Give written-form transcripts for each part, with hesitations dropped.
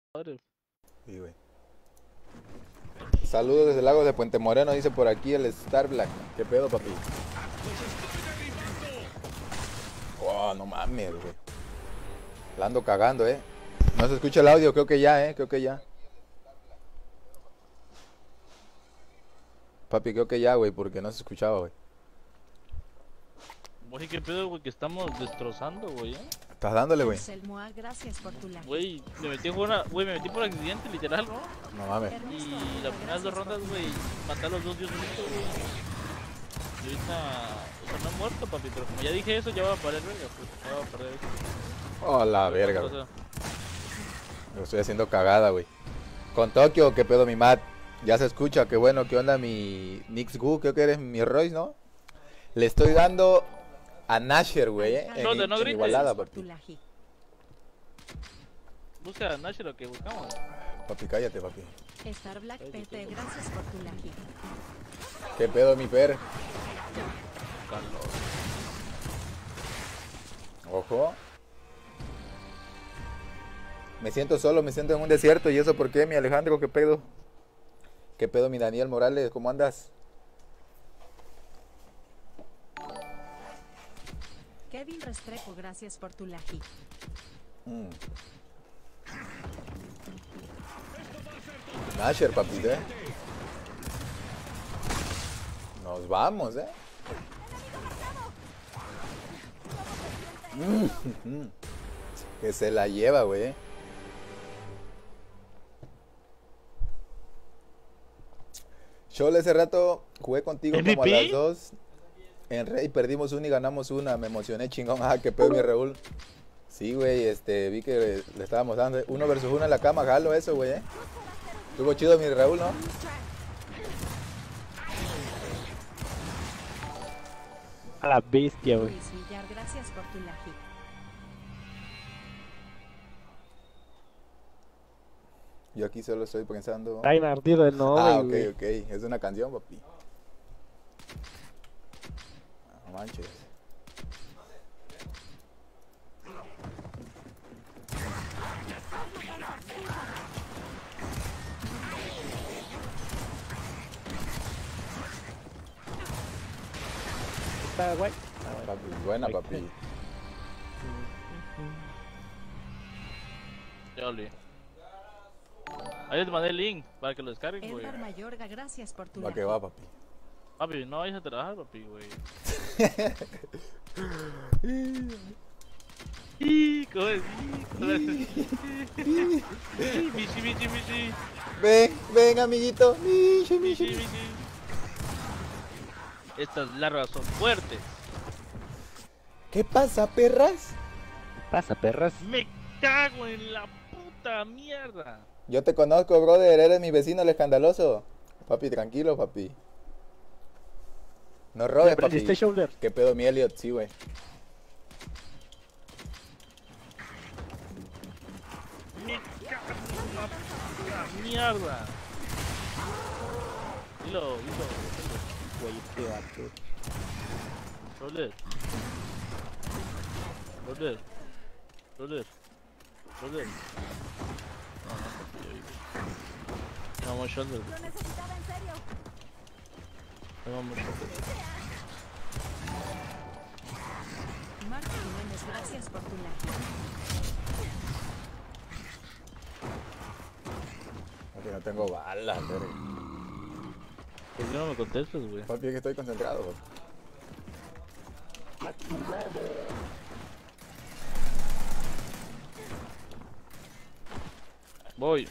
Sí, güey. Saludos desde el lago de Puente Moreno, dice por aquí el Star Black. ¿Qué pedo, papi? Oh, no mames, güey. La ando cagando, No se escucha el audio, creo que ya, creo que ya. Papi, creo que ya, güey, porque no se escuchaba, güey. Oye, qué pedo, güey, que estamos destrozando, güey, ¿Estás dándole, güey? Gracias por tu like. Güey, me metí a jugar, güey, me metí por accidente, literal, ¿no? No mames. Y las primeras dos rondas, güey, maté a los dos dios unitos, güey. Y ahorita, o sea, no he muerto, papi, pero como ya dije eso, ya va a perder, verga, pues, ya va a perder eso. Oh, la verga, O güey. sea, Lo estoy haciendo cagada, güey. Con Tokio, ¿qué pedo, mi Matt? Ya se escucha, qué bueno, ¿qué onda mi Nix Gu? Creo que eres mi Royce, ¿no? Le estoy dando a Nasher, güey, No, no en grites. Igualada, papi. busca a Nash lo que buscamos. Papi, cállate, papi. Star Black PT, gracias por tu like. ¿Qué pedo, mi per? Ojo. Me siento solo, me siento en un desierto. ¿Y eso por qué, mi Alejandro? ¿Qué pedo? ¿Qué pedo, mi Daniel Morales? ¿Cómo andas? Kevin Restrepo, gracias por tu like. Nasher, papi, Nos vamos, Que se la lleva, güey, Yo ese rato jugué contigo como a las 2 en Rey, perdimos una y ganamos una. Me emocioné chingón. Ah, qué pedo, mi Raúl. Sí, güey, vi que le estábamos dando 1 versus 1 en la cama. Jalo eso, güey, Estuvo chido, mi Raúl, ¿no? A la bestia, güey. Luis Villar, gracias por tu like. Yo aquí solo estoy pensando. Está inardido el no, Ah, ok, güey. ok. Es una canción, papi. No manches. Está guay. Papi, buena, papi. Ya olí. Ahí les mandé el link para que lo descarguen, güey. Edgar Mayorga, gracias por tu Va like. que va, papi. Papi, no vayas a trabajar, papi, güey. ¿Cómo es? Michi. Ven, amiguito. Michi. Estas larvas son fuertes. ¿Qué pasa, perras? ¿Qué pasa, perras? Me cago en la puta mierda. Yo te conozco, brother. Eres mi vecino, el escandaloso. Papi, tranquilo, papi. No robes, papi. ¿Aprendiste shoulder? ¿Qué pedo, mi Elliot? Sí, güey. Me cago en la puta mierda. Dilo. Güey, qué vato. Roller. No, vamos shoulder. Lo necesitaba en serio. No, vamos shoulder. Marco Jiménez, gracias por tu like. Papi, no tengo balas, verga. ¿Por qué no me contestas, güey? Papi, es que estoy concentrado, papi. Voy.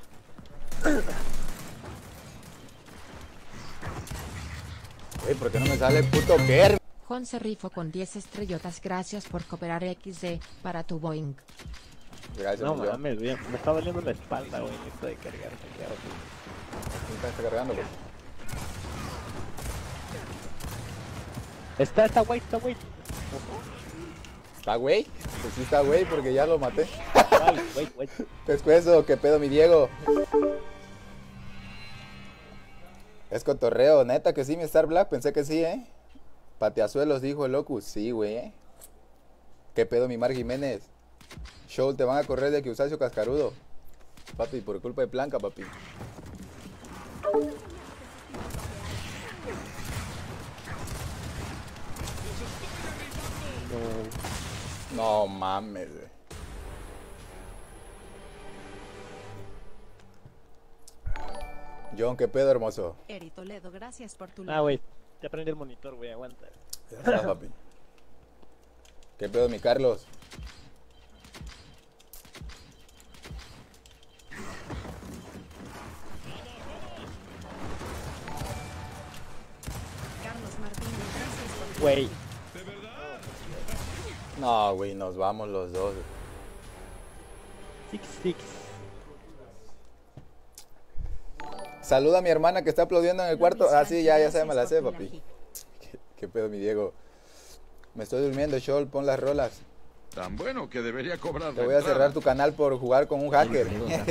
Güey, ¿por qué no me sale el puto Kerr? Juan se rifo con 10 estrellotas, gracias por cooperar XD para tu Boeing. Gracias, No millón. mames, güey. Me está doliendo la espalda, güey. Necesito de cargar. ¿Quién está cargando, güey? Está güey, ¿Está güey? Pues sí está güey, porque ya lo maté. Güey. Pescuezo, ¿qué pedo, mi Diego? Es cotorreo, neta que sí, mi Star Black, pensé que sí, Pateazuelos, dijo el Locus, sí, güey, ¿Qué pedo, mi Mar Jiménez? Show, te van a correr de Kiusacio Cascarudo. Papi, por culpa de Blanca, papi. No mames, güey. John, qué pedo, hermoso. Eri Toledo, gracias por tu Ah, güey. Te aprendí el monitor, güey. Aguanta. Ya está, papi. ¿Qué pedo, mi Carlos? Carlos Martínez, gracias por tu Güey. No, güey, nos vamos los dos. 6-6. Saluda a mi hermana que está aplaudiendo en el cuarto. Ah, sí, ya se me la sé, papi. Gracias ¿Qué pedo, mi Diego? Me estoy durmiendo, Shol, pon las rolas. Tan bueno que debería cobrar Te la voy a entrada. cerrar tu canal por jugar con un hacker.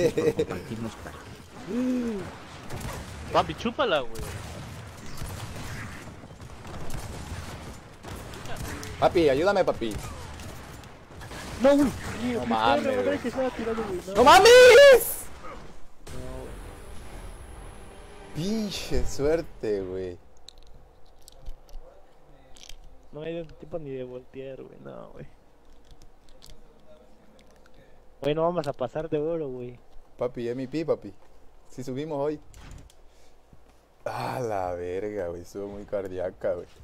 Papi, chúpala, güey. Papi, ayúdame, papi. No, güey. No mames, güey. Que estaba tirando, güey. ¡No mames! Pinche suerte, güey. No hay tiempo ni de voltear, güey. No, güey. Güey, no vamos a pasar de oro, güey. Papi, MVP, papi. Si subimos hoy. Ah, la verga, güey. Estuvo muy cardíaca, güey.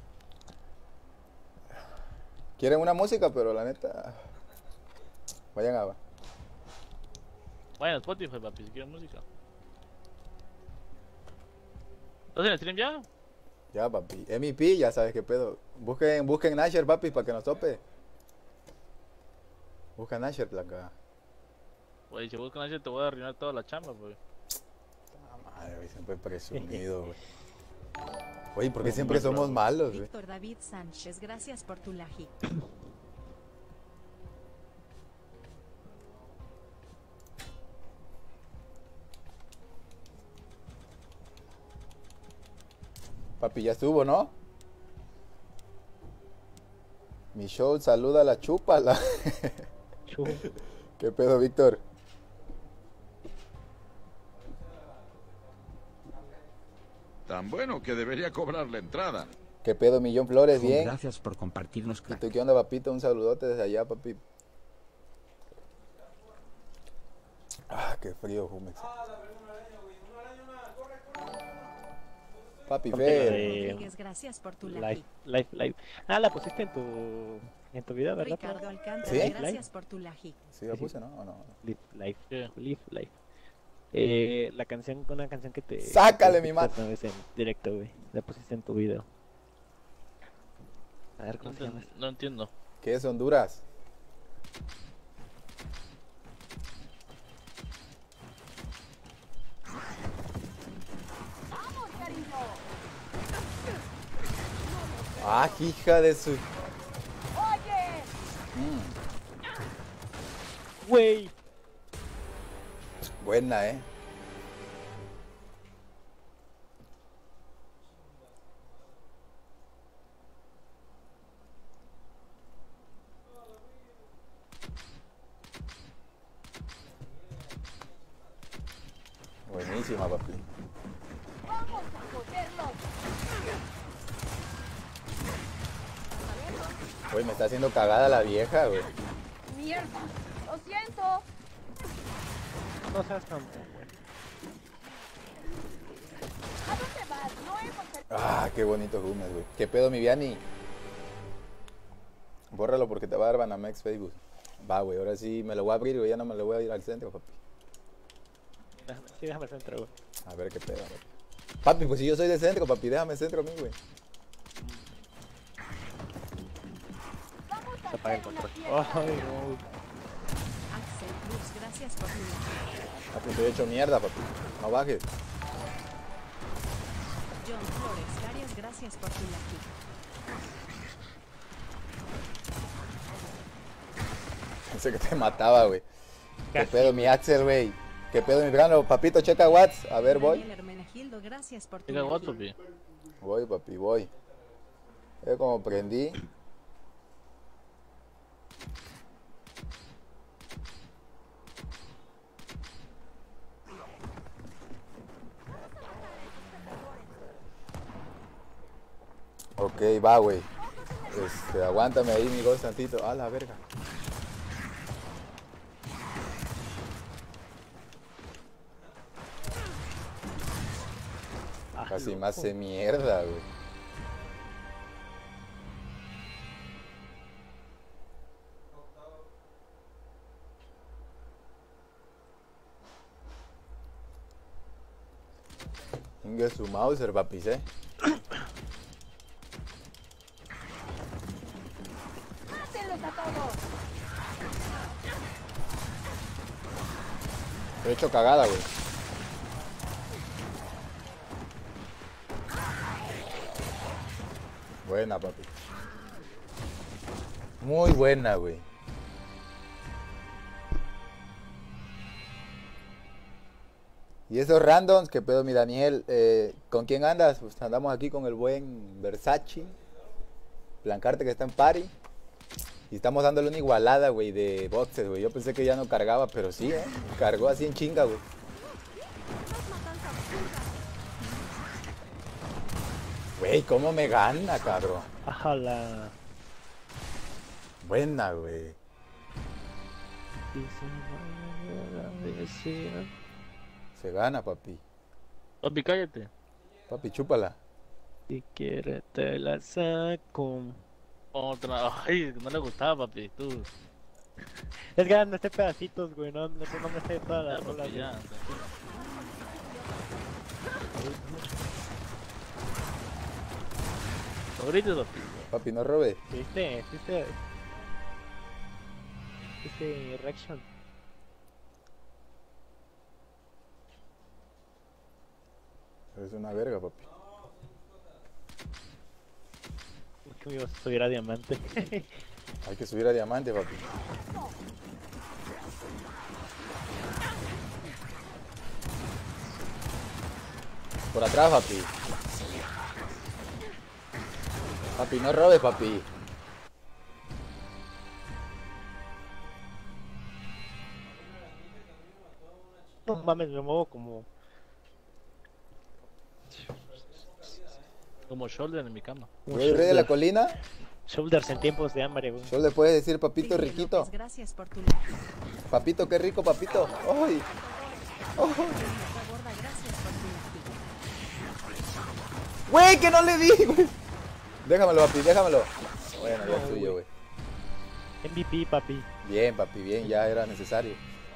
Quieren una música, pero la neta. Vayan a. Vayan a Spotify, papi, si quieren música. ¿Estás en el stream ya? Ya, papi. MVP, ya sabes qué pedo. Busquen Nasher, papi, para que nos tope. Busca Nasher, placa. Güey, si buscan ese te voy a arruinar toda la chamba, güey. Madre, güey, siempre presumido, güey. Oye, ¿por qué siempre somos malos, güey? Víctor David Sánchez, gracias por tu laji. Papi, ya estuvo, ¿no? Mi show saluda a la chúpala. Chu. ¿Qué pedo, Víctor? Tan bueno que debería cobrar la entrada. ¿Qué pedo, Millón Flores? Bien. Gracias por compartirnos, ¿Y crack. tú qué onda, papito? Un saludote desde allá, papi. Ah, qué frío, Jumex. Papi, Ponte Fer. la de- Rodríguez, gracias por tu Live, laji. live. Ah, la pusiste en tu video, ¿verdad? Ricardo Alcántara, ¿Sí? gracias por tu laji. ¿Sí la puse, no? ¿O no? Live, ¿Qué? La canción, una canción que te... Sácale, que mi man. escuchas una vez en directo, güey. La pusiste en tu video. A ver, No, ¿cómo se llama? no entiendo. ¿Qué es Honduras? Ah, hija de su... Güey. Buena, Buenísima, papi. Güey, me está haciendo cagada la vieja, güey. Mierda, lo siento. No seas campeón, güey. ¿A dónde vas? No hemos... Ah, qué bonito Jumes, güey. ¿Qué pedo, mi Viani? Bórralo porque te va a dar Banamex Facebook. Va, güey, ahora sí me lo voy a abrir, güey. Ya no me lo voy a ir al centro, papi. Déjame el centro, güey. A ver qué pedo, güey. Papi, pues si yo soy de centro, papi, déjame centro a mí, güey. Se apaga el control. Ay, no. Axel Cruz, gracias por tu laji. Papi, estoy hecho mierda, papi. No bajes. John Flores, Arias, gracias por tu laji. Pensé que te mataba, güey. ¿Qué Casi. pedo, mi Axel, güey? ¿Qué pedo, mi grano? Papito, checa Watts. A ver, voy. Daniel Hermenegildo, gracias por tu Diga laji. WhatsApp, papi. Voy, papi, voy. Como prendí. Ok, va, güey. Aguántame ahí, mi ghost, tantito. A la verga. Ah, Casi loco. me hace mierda, güey. Inge su Mauser, papis, ¡Mátenlos a todos! He hecho cagada, güey. Buena, papi. Muy buena, güey. Y esos randoms, ¿qué pedo, mi Daniel? ¿Con quién andas? Pues andamos aquí con el buen Versace. Blancarte que está en party. Y estamos dándole una igualada, güey, de boxes, güey. Yo pensé que ya no cargaba, pero sí, cargó así en chinga, güey. Güey, ¿cómo me gana, cabrón? Ajala. Buena, güey. Se gana, papi. Papi, cállate. Papi, chúpala. Si quieres te la saco. Otra. Ay, no le gustaba, papi. Tú. Es que no sé pedacitos, güey. No me sé toda la Ya, rola. papi, ya. No grites, papi. Papi, no robe. ¿Viste? Reaction. Eres una verga, papi. Que me iba a subir a diamante. Hay que subir a diamante, papi. Por atrás, papi. Papi, no robes, papi. No mames, me muevo como. Como shoulder en mi cama. Güey, el rey de la colina. Shoulders en tiempos de hambre, güey. Solo le puedes decir, papito Tigre riquito. López, gracias por tu like. Papito, qué rico, papito. ¡Ay! Gorda, gracias por tu like. ¡Güey, que no le di, güey! Déjamelo, papi, déjamelo. Bueno, ya es tuyo, güey. MVP, papi. Bien, papi, bien, ya era necesario.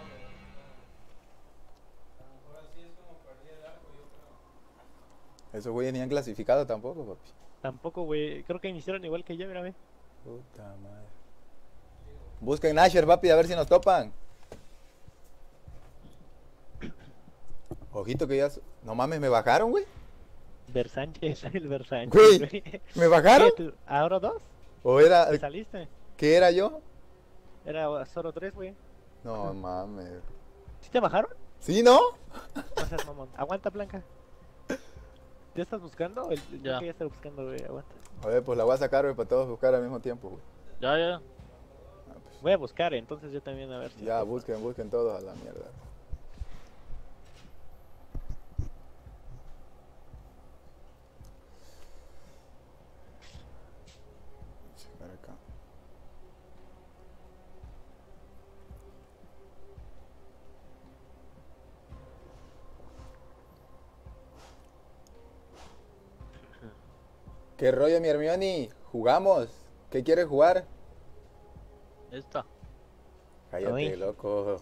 Esos güeyes ni han clasificado tampoco, papi. Tampoco, güey. Creo que iniciaron igual que yo, mira, ve. Puta madre. Busquen Nasher, papi, a ver si nos topan. Ojito que ya... No mames, ¿me bajaron, güey? Versánchez, el Versánchez. Güey, ¿me bajaron? ¿Qué, ¿Ahora dos? ¿O era... ¿Te saliste? ¿Qué era yo? Era solo tres, güey. No mames. ¿Sí te bajaron? ¿Sí, no? No seas mamón. Aguanta, Blanca. ¿Ya estás buscando? Ya. Creo que ya estás buscando, güey. Aguanta. A ver, pues la voy a sacar, güey, para todos buscar al mismo tiempo, güey. Ya, ya. Ah, pues, Voy a buscar, entonces yo también a ver si. ya, busquen todos a la mierda. Checar acá. ¿Qué rollo, mi Hermione? ¿Jugamos? ¿Qué quieres jugar? Esta. Cállate, Ay. loco.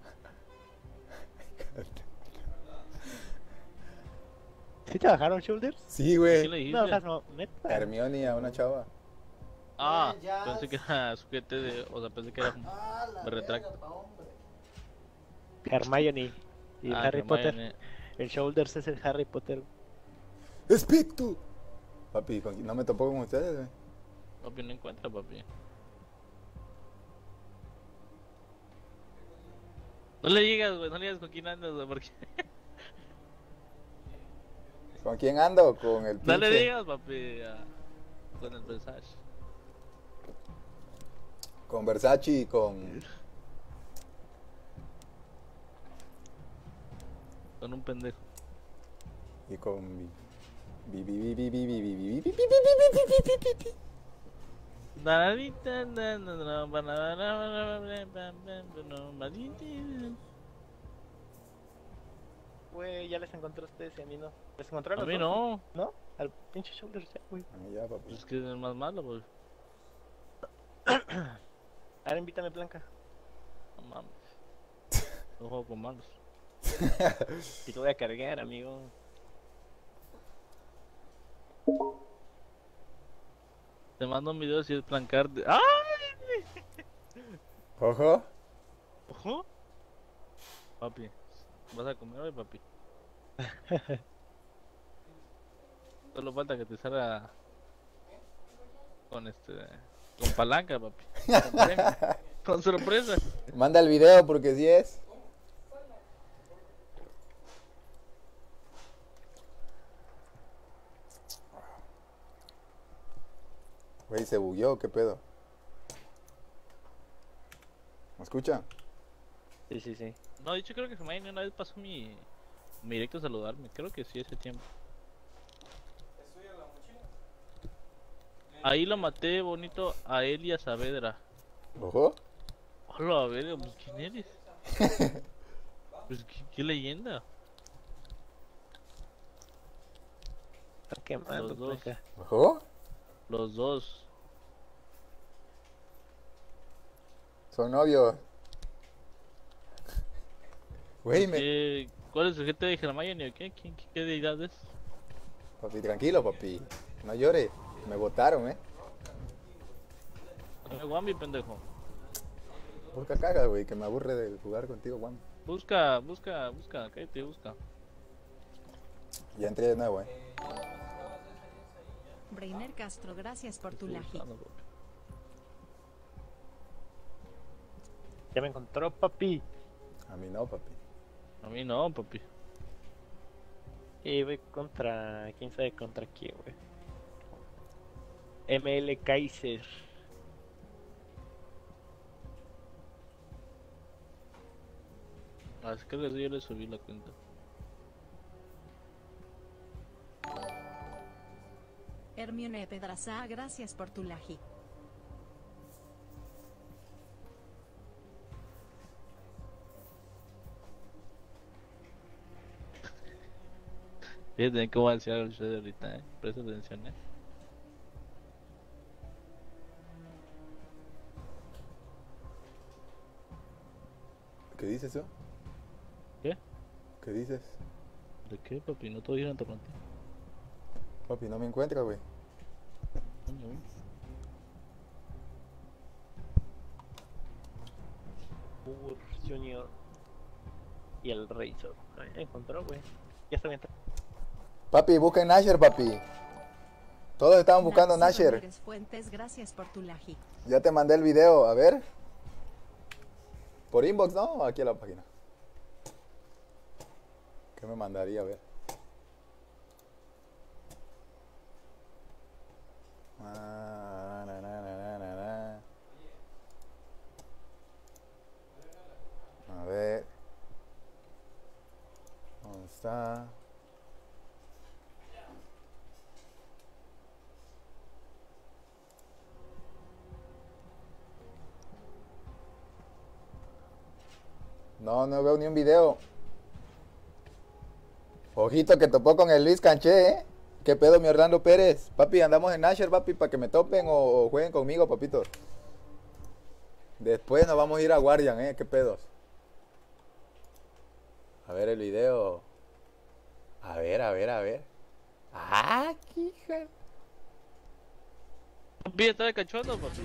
¿Sí te bajaron shoulders? Sí, ¿Qué güey. le No, dijiste? no, neta. Hermione a una chava. Ah, pensé que era sujete de. O sea, pensé que era. Me retracto. Hermione y Ah, Harry Potter. Hermione. El shoulders es el Harry Potter. ¡Espectu! Papi, no me topó con ustedes, güey. Papi, no encuentra, papi. No le digas, güey, no le digas con quién andas, güey, porque... ¿Con quién ando? Con el No le pinche- digas, papi, con el Versace. Con Versace y con... Con un pendejo. Y con mi... Güey, ya les encontré a ustedes y a mí no. ¿Les encontraron? A mí no. ¿No? Al pinche Shoulders ya, güey. Ya, papi. Es que es más malo, pues. Ahora invítame, Blanca. No mames. No juego con malos. Y te voy a cargar, amigo. Te mando un video si es plancar de... ¡Ay! Ojo. ¿Ojo? Papi, ¿vas a comer hoy, papi? Solo falta que te salga con con palanca, papi. Con premio. Con sorpresa. Manda el video porque si es. Güey, se bugueó, ¿qué pedo? ¿Me escucha? Sí, sí, sí. No, de hecho creo que Hermione una vez pasó mi directo a saludarme. Creo que sí, ese tiempo. Ahí lo maté bonito a él y a Saavedra. Ojo. Hola, a ver, pues, ¿quién eres? Pues, ¿qué leyenda? Está quemando, Los dos. Blanca. Ojo. Los dos. Son novios. Güey, ¿Cuál es el GT de Hermione o qué? ¿Qué deidad es? Papi, tranquilo, papi. No llores. Me botaron, Wambi, pendejo. Busca cagas, güey, que me aburre de jugar contigo, Juan. Busca, cállate, busca. Ya entré de nuevo, Brainer Castro, gracias por tu Estoy laji. buscando, papi. Ya me encontró, papi. A mí no, papi. A mí no, papi. Y voy contra... ¿Quién sabe contra quién, güey? ML Kaiser. Ah, es que yo le subí la cuenta. Hermione Pedraza, gracias por tu laji. Fíjate cómo va a decir el show de ahorita, presta atención, ¿Qué dices tú? ¿Qué? ¿Qué dices? ¿De qué, papi? No todo dijeron contigo. Papi, no me encuentra, güey. Coño, Burr Junior. Y el Razor. Ahí me encontró, güey. Ya está bien. Papi, busquen Nasher, papi. Todos estaban buscando Narciso Nasher. Ramírez Fuentes, gracias por tu laji. Ya te mandé el video, a ver. Por inbox, ¿no? Aquí a la página. ¿Qué me mandaría? A ver. A ver. ¿Dónde está? No, no veo ni un video. Ojito que topó con el Luis Canché, ¿eh? ¿Qué pedo, mi Orlando Pérez? Papi, andamos en Nasher, papi, para que me topen o jueguen conmigo, papito. Después nos vamos a ir a Guardian, ¿eh? ¿Qué pedos? A ver el video. A ver, a ver, a ver. ¡Ah, qué hija! Papi, está de cachondo, papi.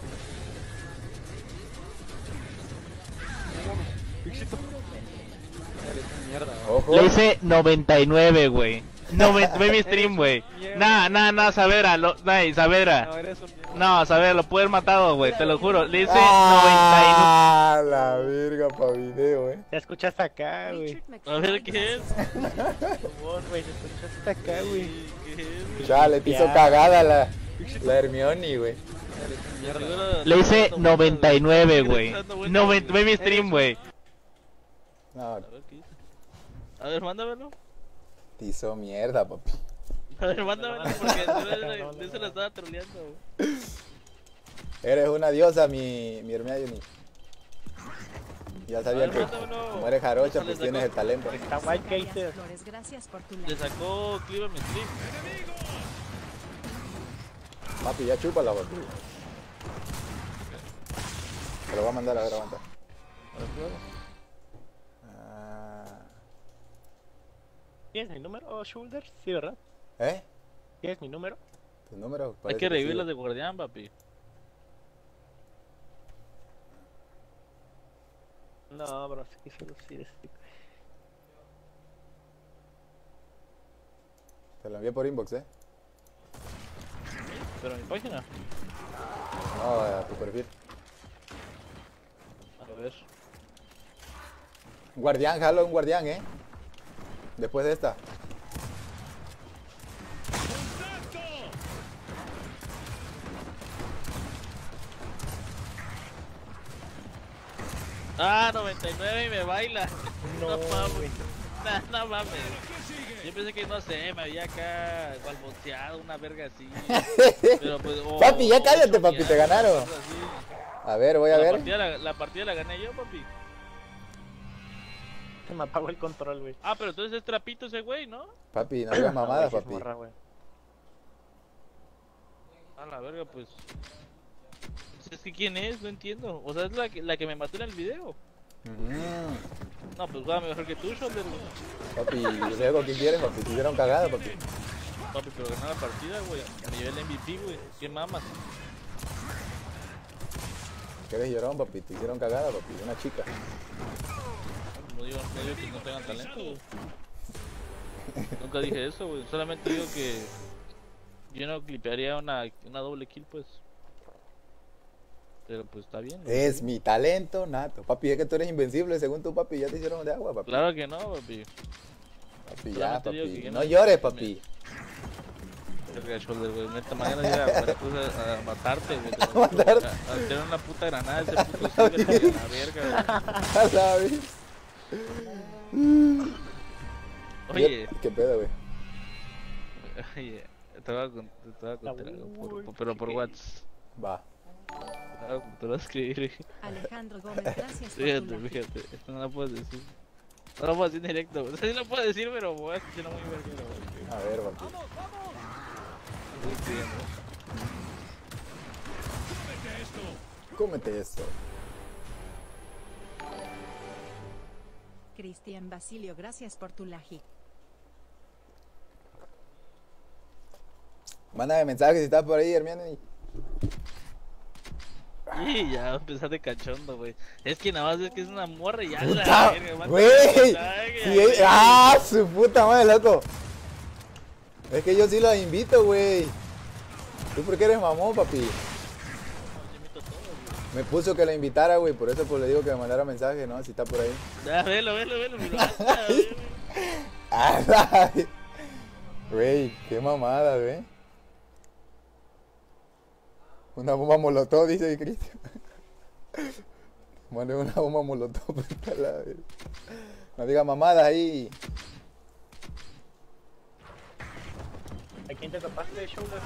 Ojo. Le hice 99, güey. Ve mi stream, güey. Nah, Saavedra, Saavedra. No, Saavedra, lo pude haber matado, güey, te lo juro. Le hice 99. ¡Ah, la verga pa' video, Ya escuchaste acá, güey. Richard A McFly, ver, ¿qué es? Por favor, güey, te escuchaste acá, güey. ¿Qué es? Chale, te hizo cagada la Hermione, güey. Le hice 99, güey. Ve mi stream, güey. No, A ver, ¿qué hice? A ver, mándamelo. te hizo mierda, papi. A ver, mándame porque de eso la estaba troleando. Eres una diosa, mi Hermione. Ya sabía A ver, que mándamelo. como eres jarocha, Le pues sacó- tienes el talento. Está guay que Alias hice. Flores, gracias por tu Le like. sacó clip a mi stream. Papi, ya chúpala, papi. Te lo voy a mandar, a ver, aguanta. A ver, prueba. Ah. ¿Tienes mi número, Shoulder? Sí, ¿verdad? ¿Eh? ¿Tienes mi número? ¿Tu número? Hay Parece que revivir sí. las de guardián, papi. No, bro, es que solo sí es... Te lo envié por inbox, ¿eh? Pero en mi página. No, a tu perfil. A ver. Guardián, jalo un guardián, ¿eh? Después de esta. Ah, 99 y me baila. No, No mames. güey. No mames. Yo pensé que no sé, me había acá balboceado una verga así. Pero pues. Papi, ya cállate, papi, te ganaron. Cosas así. A ver, voy a ver. La partida la gané yo, papi. Se me apagó el control, güey. Ah, pero entonces es trapito ese güey, ¿no? Papi, no digas mamadas, güey, sí es papi. morra, güey. A la verga, pues. Es que quién es, no entiendo. O sea, es la que me mató en el video. No, pues va mejor que tú, Shoulder, güey. Papi, ¿y luego qué quieres, papi? Te hicieron cagada, papi. Papi, pero gané la partida, güey. Me llevé el MVP, güey. ¿Qué mamas? ¿Qué eres llorón, papi? Te hicieron cagada, papi. Una chica. No digo que no tengan talento, güey. Nunca dije eso, güey. Solamente digo que yo no clipearía una doble kill, pues. Pero pues está bien, ¿no? Es mi talento nato. Papi, es que tú eres invencible, según tu papi. Ya te hicieron de agua, papi. Claro que no, papi. Papi, ya, solamente digo papi. que No no- llores, papi. Verga, Shoulder, güey. Neta, mañana ir a Veracruz a matarte, güey. ¿A matarte? A tener una puta granada ese puto ciber, güey, a la verga, A la vez. güey. ¿Qué pedo, güey? Oye, te voy a contar algo, pero por WhatsApp. Va. Te lo voy a escribir, güey. Alejandro Gómez, gracias por tu Fíjate, like. fíjate. Esto no lo puedes decir. No lo puedo decir en directo, güey. O sea, sí lo puedo decir, pero voy a escucharlo muy verguero, güey. A ver, papi. Estoy escribiendo. Cómete esto. Cristian Basilio, gracias por tu like. Mándame mensaje si estás por ahí, Hermione. Y ya empezaste cachondo, güey. Es que nada más es que es una morra y ya ¡Puta! la verga, manda ¡Güey! mensaje, Sí, güey. ¡Ah! ¡Su puta madre, loco! Es que yo sí los invito, güey. ¿Tú por qué eres mamón, papi? Yo invito a todos, güey. Me puso que la invitara, güey. Por eso pues le digo que me mandara mensaje, ¿no? Si está por ahí. Ya, velo, mira. ¡Ah! Güey, qué mamada, güey. Una bomba molotov, dice Cristian. Mande una bomba molotov. Vete a la verga. No diga mamadas ahí. ¿A quién te topaste, Shoulder?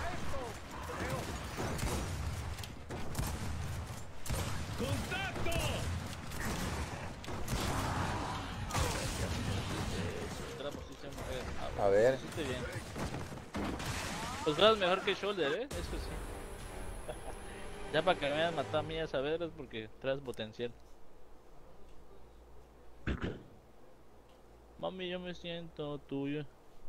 Otra posición, mujer. A ver. Hiciste bien. Pues juegas mejor que Shoulder, ¿eh? Eso sí. Ya para que me hayan matado a mí a saber es porque traes potencial. Mami, yo me siento tuyo.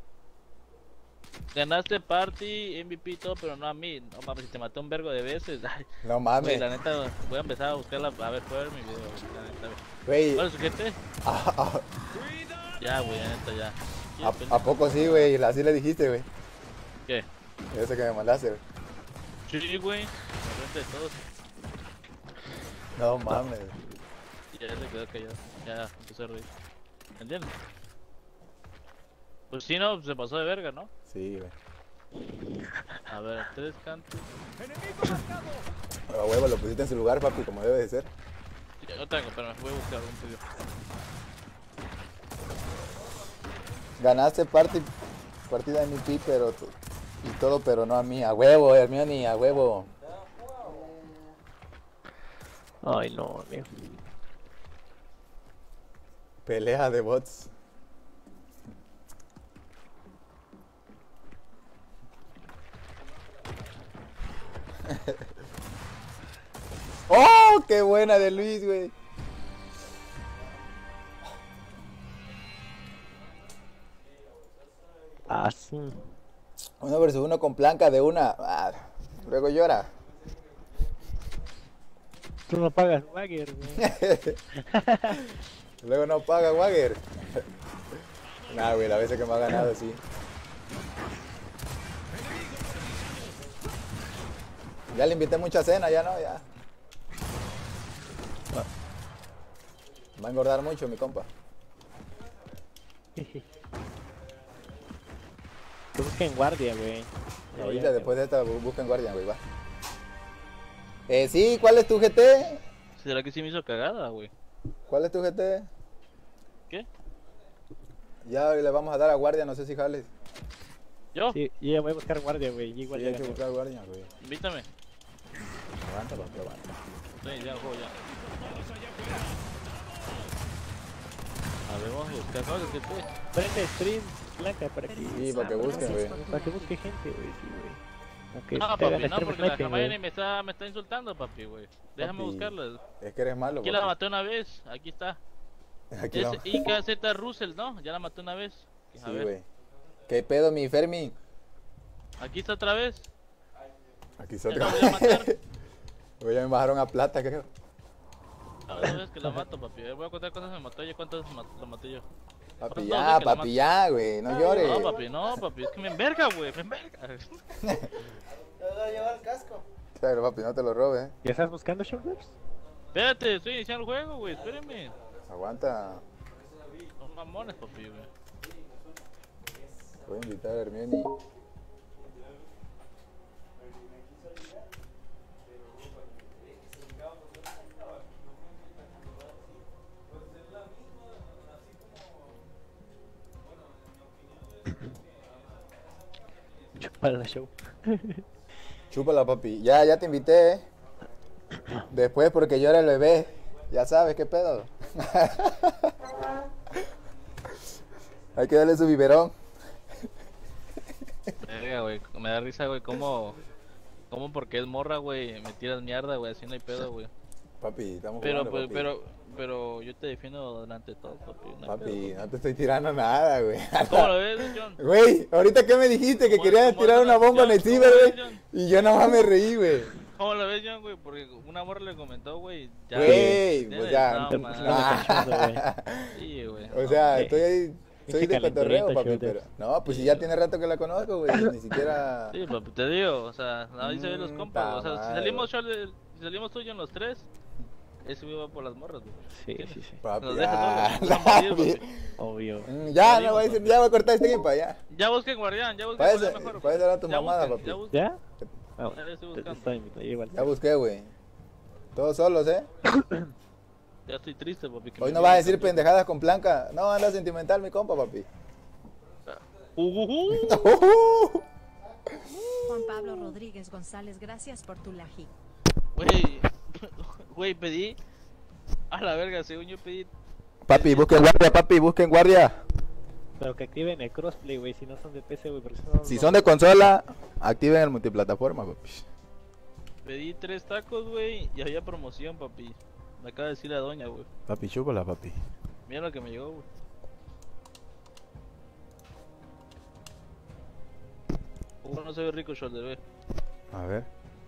Ganaste party, MVP y todo, pero no a mí. No mames, si te maté un vergo de veces. Ay, No güey, mames. la neta, voy a empezar a buscarla. A ver, puedo ver mi video, güey, la neta. Güey. ¿Cuál es su gente? ¿A, Ya, güey, la neta, ya. Ya, a poco sí, güey? Así le dijiste, güey. ¿Qué? Ese que me mandaste, güey. Sí, güey. Enfrente de todos. No mames. Y ya se quedó callado. Ya empezó a reír. ¿Entiendes? Pues sí, no, se pasó de verga, ¿no? Sí, güey. A ver, 3 cantos. A huevo, lo pusiste en su lugar, papi, como debe de ser. Ya no tengo, pero me voy a buscar un video. Ganaste party partida MVP, pero y todo, pero no a mí. A huevo, Hermione, a huevo. Ay, no, amigo. Pelea de bots. ¡Oh! ¡Qué buena de Luis, güey! Ah, sí. 1 versus 1 con Planca de una. Ah, luego llora. Tú no pagas Wagger, güey. Luego no paga Wagger. Nah, güey, la vez que me ha ganado, sí. Ya le invité mucha cena, ya no, ya. Va a engordar mucho mi compa. Tú busca en guardia, güey. Ahorita después de esta busquen guardia, güey, va. Sí, ¿cuál es tu GT? ¿Será que sí me hizo cagada, güey? ¿Cuál es tu GT? ¿Qué? Ya le vamos a dar a guardia, no sé si jales. ¿Yo? Sí, yo ya voy a buscar guardia, güey. Igual Sí, ya hay que gané. buscar guardia, güey. Invítame. Aguanta, papi, aguanta. Sí, ya juego ya. A ver, vamos a buscar. ¿Sabes qué fue? Prende stream, Blanca, para que, Sí, para que busquen, güey. para que busque gente, güey. Sí, güey. Aunque No, te hagan papi, no, stream porque la sniper, Hermione güey. me está insultando, papi, güey. Déjame Papi, buscarla. Es que eres malo, Aquí la papi. maté una vez, aquí está. Aquí Es la... IKZ Russell, ¿no? Ya la maté una vez. A Sí, ver, güey. ¿Qué pedo, mi Fermi? aquí está otra vez. Aquí está Ya la otra voy a matar. Güey, ya me bajaron a plata, creo. A ver, es que la mato, papi. Voy a contar cuántas me mató yo, cuántas lo maté yo. Papi, No, ya, es que la papi, ya, güey. No llores. No, papi, es que me enverga, güey, me enverga. Claro, papi, no te lo robes, ¿Ya estás buscando Shoulders? Espérate, estoy iniciando el juego, güey, espérenme. Aguanta. Son mamones, papi, güey. Voy a invitar a Hermione. Para la show. Chúpala, papi. Ya te invité, Después, porque yo era el bebé. Ya sabes qué pedo. Hay que darle su biberón. Verga, güey, me da risa, güey, cómo porque es morra, güey, me tiras mierda, güey, así no hay pedo, güey. Papi, estamos Pero, jugando, pues, papi. pero yo te defiendo delante de todo, papi. No hay Papi, pedo, no te estoy tirando nada, güey. ¿cómo lo ves, John? Güey, ahorita que me dijiste que ¿Cómo- querías cómo tirar es una una bomba en el opción? ciber, ¿Cómo güey. es, John? Y yo nomás me reí, güey. ¿Cómo lo ves, John, güey? Porque una morra le comentó, güey, ya. Güey, pues tienes- ya. no, man. Sí, güey. O sea, Sí. estoy ahí. Soy Pinche de cotorreo, calenturiento, papi, pero... Shoulders. No, pues si ya tiene rato que la conozco, güey. Ni siquiera... Sí, papi, te digo, o sea, ahí se ven los compas, o sea, ta si madre, salimos, si salimos tú y yo los tres, ese güey va por las morras, güey. Sí, sí, sí. Papi, Nos ya, deja solos, nos vamos a ir, papi. Obvio. Ya, no voy a decir, ya voy a cortar este game para allá. Ya busquen guardián, ya busquen Para guardián eso, mejor. para eso era tu Ya mamada, busquen, papi. ya busquen. ¿Ya? Ah, Ya estoy te buscando. está invitando, igual. Ya busqué, güey. Todos solos, ¿eh? Ya estoy triste, papi. que Hoy me no vas a digan decir que- pendejadas con Blanca. No, anda sentimental mi compa, papi. Juan Pablo Rodríguez González, gracias por tu laji. Güey, güey, pedí. A la verga, según yo pedí. Papi, busquen guardia, papi, busquen guardia. Pero que activen el crossplay, güey, si no son de PC, güey, porque no, Si no- son de consola, activen el multiplataforma, papi. Pedí 3 tacos, güey, y había promoción, papi. Me acaba de decir la doña, güey. Papi, chúpala, papi. Mira lo que me llegó, güey. No se ve rico, shoulder, güey. A ver.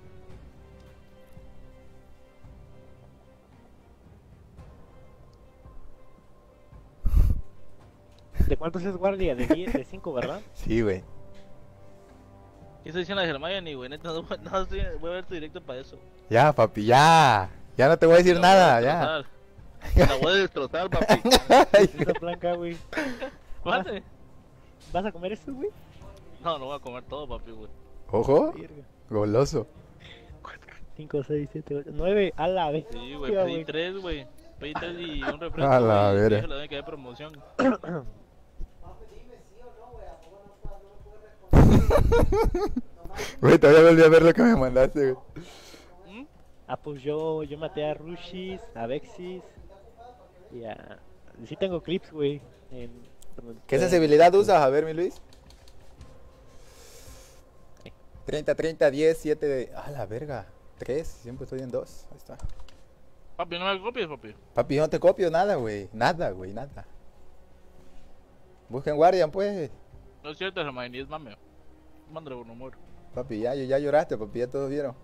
¿De cuántos es guardia? ¿De 10? ¿De 5, verdad? Sí, güey. ¿Qué está diciendo la Hermione, güey? Neta, no estoy, voy a ver tu directo para eso. Ya, papi, ya. Ya no te voy a decir La nada, voy a ya. destrozar. La voy a destrozar, papi. Esa blanca, güey. Mate. ¿Vas a comer esto, güey? No, no voy a comer todo, papi, güey. Ojo, Verga. goloso. 5, 6, 7, 8, 9, a la vez. Sí, güey, pedí 3, güey. Pedí 3 y un refresco. A la güey, y verga. dije, la doña que hay promoción. Güey, todavía volví a ver lo que me mandaste, güey. Ah, pues yo maté a Rushis, a Vexis y a... Sí tengo clips, güey. ¿Qué sensibilidad usas? A ver, mi Luis. 30, 30, 10, 7... Ah, la verga. 3, siempre estoy en 2. Ahí está. Papi, no me copies, papi. Papi, yo no te copio nada, güey. Nada, güey, nada. Busquen Guardian, pues. No es cierto, hermano, ni es mame. Mandre un humor. Papi, ya lloraste, papi, ya todos vieron.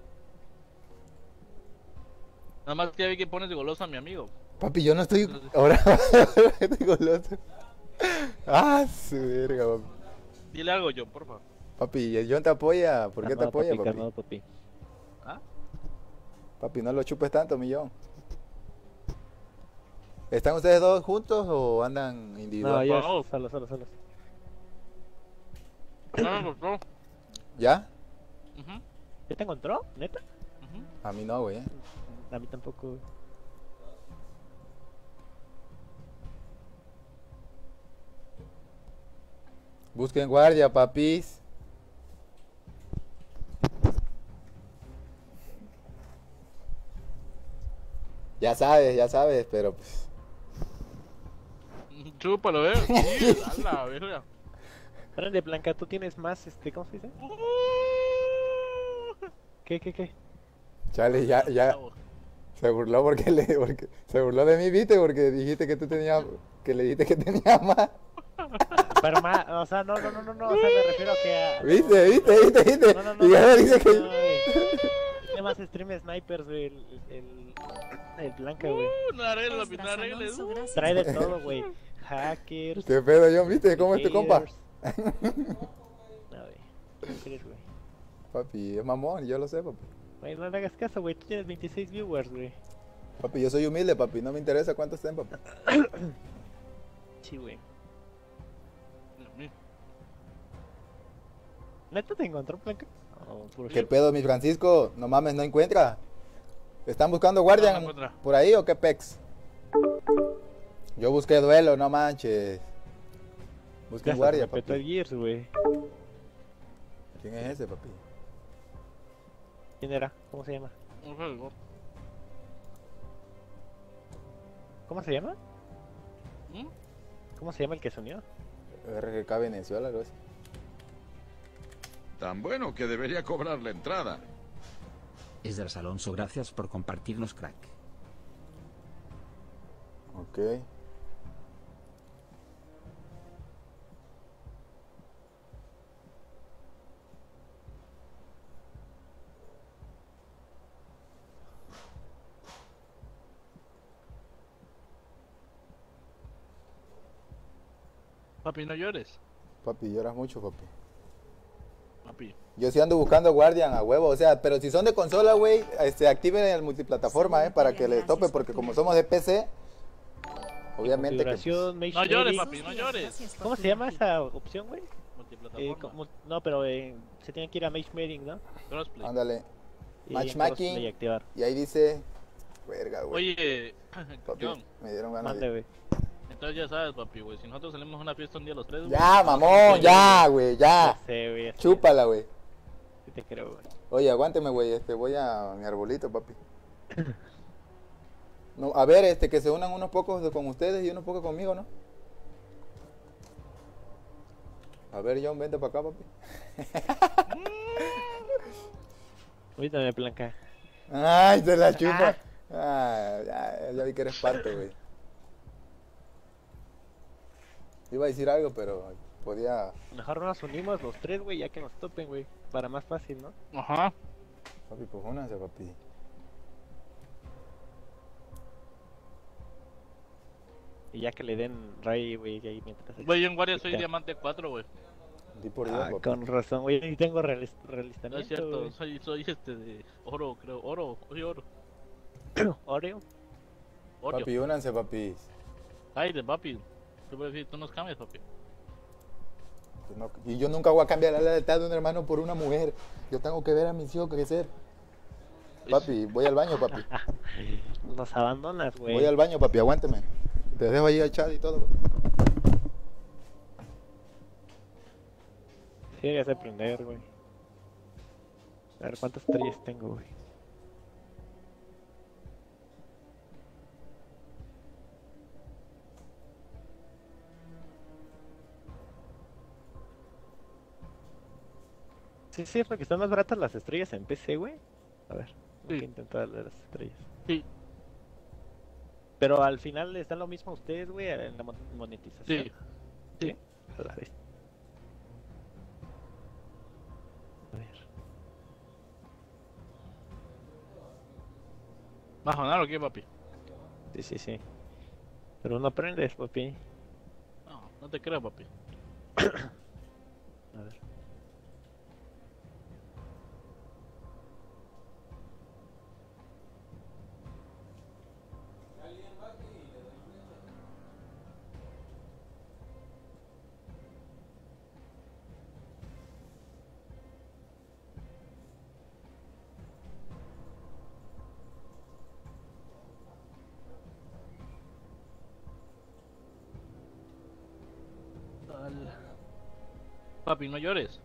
Nada más que ya vi que pones de goloso a mi amigo. Papi, yo no estoy... Ahora estoy goloso. Ah, su verga, papi. Dile algo, John, por favor. Papi, John te apoya. ¿Por qué te apoya, papi? Calmado, papi. ¿Ah? Papi, no lo chupes tanto, mi John. ¿Están ustedes dos juntos o andan No, individual? yo Vamos. solos. No me gustó. ¿Ya? Ujú, ¿Ya te encontró? ¿Neta? ujú. A mí no, güey. A mí tampoco, güey. Busquen guardia, papis. Ya sabes, pero pues... Chúpalo, sí, a la verga. Espérate, Blanca, tú tienes más, ¿cómo se dice? ¿Qué? Chale, ya. Se burló porque se burló de mí, ¿viste? Porque dijiste que tú tenías... Que le dijiste que tenía más. Pero más, o sea, no, o sea, me refiero a que a... ¿Viste? No, Y ahora dice que... no, güey. Tiene más stream snipers, güey, el Blanca, güey. No arregles, papi, no arregles. Alonso, gracias. Trae de todo, güey. Hackers. ¿Qué pedo, John? ¿Viste cómo es tu compa? haters. No, güey. ¿Qué crees, güey? Papi, es mamón, yo lo sé, papi. Güey, no le hagas caso, güey. Tú tienes 26 viewers, güey. Papi, yo soy humilde, papi. No me interesa cuántos estén, papi. Sí, güey. ¿Neta te encontró, Blanca? Oh, puro ¿Qué shit. pedo, mi Francisco? No mames, no encuentra. ¿Están buscando No, guardian no encuentra. por ahí o qué pex? Yo busqué duelo, no manches. Ya Busquen hasta guardia, se me petó el papi. Gears, güey. ¿Quién es ese, papi? ¿Quién era? ¿Cómo se llama? Un juego. ¿Cómo se llama? ¿Mm? ¿Cómo se llama el que se unió? RGK Venezuela, algo así. Tan bueno que debería cobrar la entrada. Esdras Alonso, gracias por compartirnos, crack. Ok. Papi, no llores. Papi, lloras mucho, papi. Papi. Yo sí ando buscando guardian a huevo, o sea, pero si son de consola, güey, activen el multiplataforma, para que les tope, porque como somos de PC, obviamente que... Configuración, No llores, matchmaking. papi, no llores. Gracias por ¿Cómo tu se llama input. esa opción, güey? Multiplataforma. No, pero se tiene que ir a matchmaking, ¿no? Crossplay. Ándale. Y Matchmaking. crossplay activar. Y ahí dice... Verga, güey. Oye, Papi, John, me dieron ganas Mande, de... güey. entonces ya sabes, papi, güey. Si nosotros salimos a una fiesta un día los tres, güey. Ya, mamón, ya, güey, ya. Ya sé, güey. ya sé. Chúpala, güey. Sí te creo, güey. Oye, aguánteme, güey, voy a mi arbolito, papi. No, a ver, que se unan unos pocos con ustedes y unos pocos conmigo, ¿no? A ver, John, vente para acá, papi. Ahorita me Blanca. Ay, se la chupa. Ah, ya vi que eres parte, güey. Iba a decir algo, pero podía... Mejor nos unimos los tres, güey, ya que nos topen, güey. Para más fácil, ¿no? Ajá. Papi, pues únanse, papi. Y ya que le den ray, güey, ahí mientras... Güey, yo en Guardia soy Ya. diamante 4, güey. Di por Dios, Ah, papi. con razón, güey. Y tengo No realistamiento, es cierto, güey. soy de oro, creo. Soy oro. Oreo. Oreo. Papi, únanse, papi. Ay, de papi. Tú nos cambias, papi. Pues no- y yo nunca voy a cambiar la lealtad de un hermano por una mujer. Yo tengo que ver a mis hijos crecer. Papi, voy al baño, papi. Nos abandonas, güey. Voy al baño, papi, aguánteme. Te dejo ahí al chat y todo. Sí, ya sé aprender, güey. A ver cuántas estrellas tengo, güey. Sí, es cierto que están más baratas las estrellas en PC, güey. A ver, voy a Sí. intentar darle las estrellas. Sí, Pero al final les dan lo mismo a ustedes, güey, en la monetización. sí, sí. A la vez. A ver. ¿Vas a ganar o qué, papi? Sí, sí, sí. Pero no aprendes, papi. No, no te creo, papi. A ver. Papi, no llores.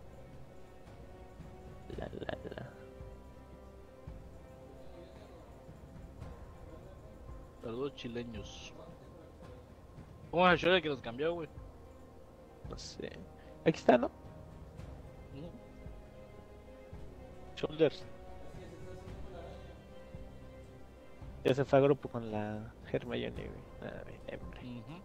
La. Saludos chileños. ¿Cómo es el show que nos cambió, güey? No sé. Aquí está, ¿no? ¿No? Shoulders. Ya se fue a grupo con la Hermione, güey. A ver, hombre. Ujú.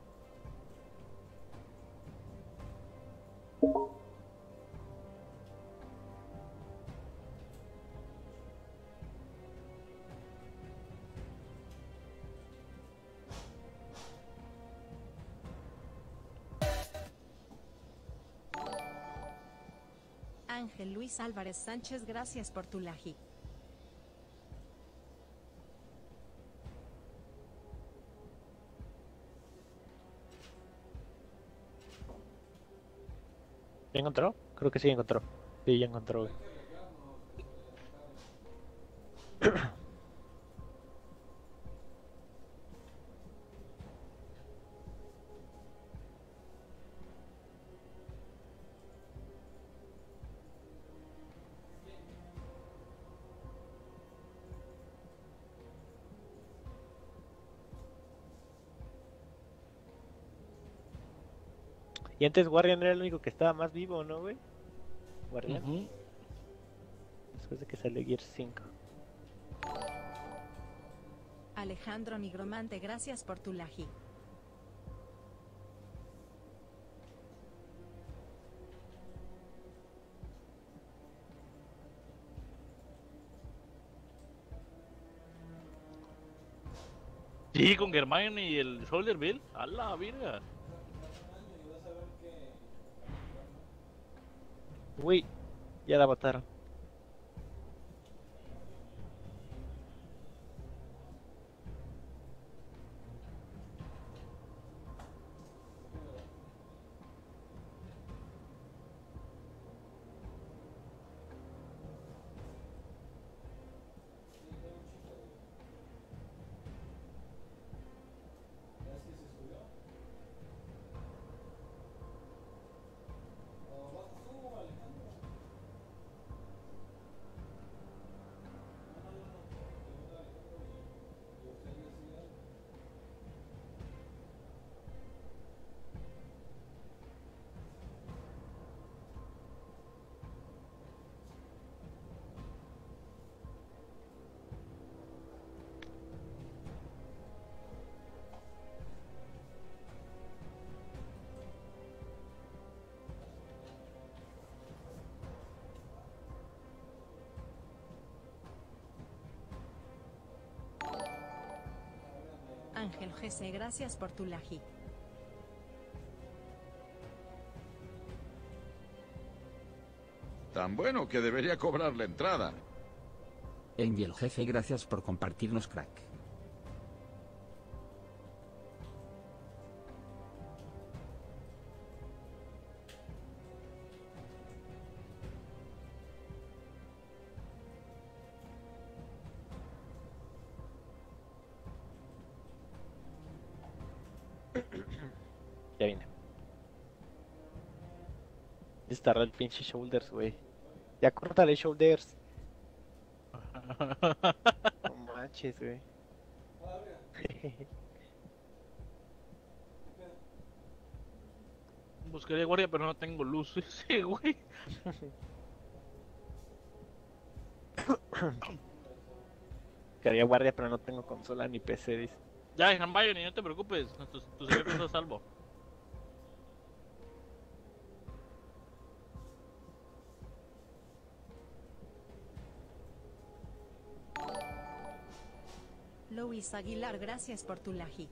Ángel Luis Álvarez Sánchez, gracias por tu laji. ¿Ya encontró? Creo que sí encontró. Sí, ya encontró, güey. Y antes Guardian era el único que estaba más vivo, ¿no, güey? Guardian. Ujú. Después de que salió Gear 5. Alejandro Nigromante, gracias por tu laji. Sí, con Hermione y el Soldier Bill. A la virga. Uy, ya la mataron. Ángel GC, gracias por tu laji. Tan bueno que debería cobrar la entrada. Envy el jefe, gracias por compartirnos, crack. Ya vine. veces tardó el pinche Shoulders, güey. Ya córtale, Shoulders. No manches, güey. Buscaría guardia, pero no tengo luz. Sí, güey. Quería guardia, pero no tengo consola ni PC, dice. Ya, Jambayo, ni no te preocupes. Tu secreto está a salvo. Luis Aguilar, gracias por tu laji.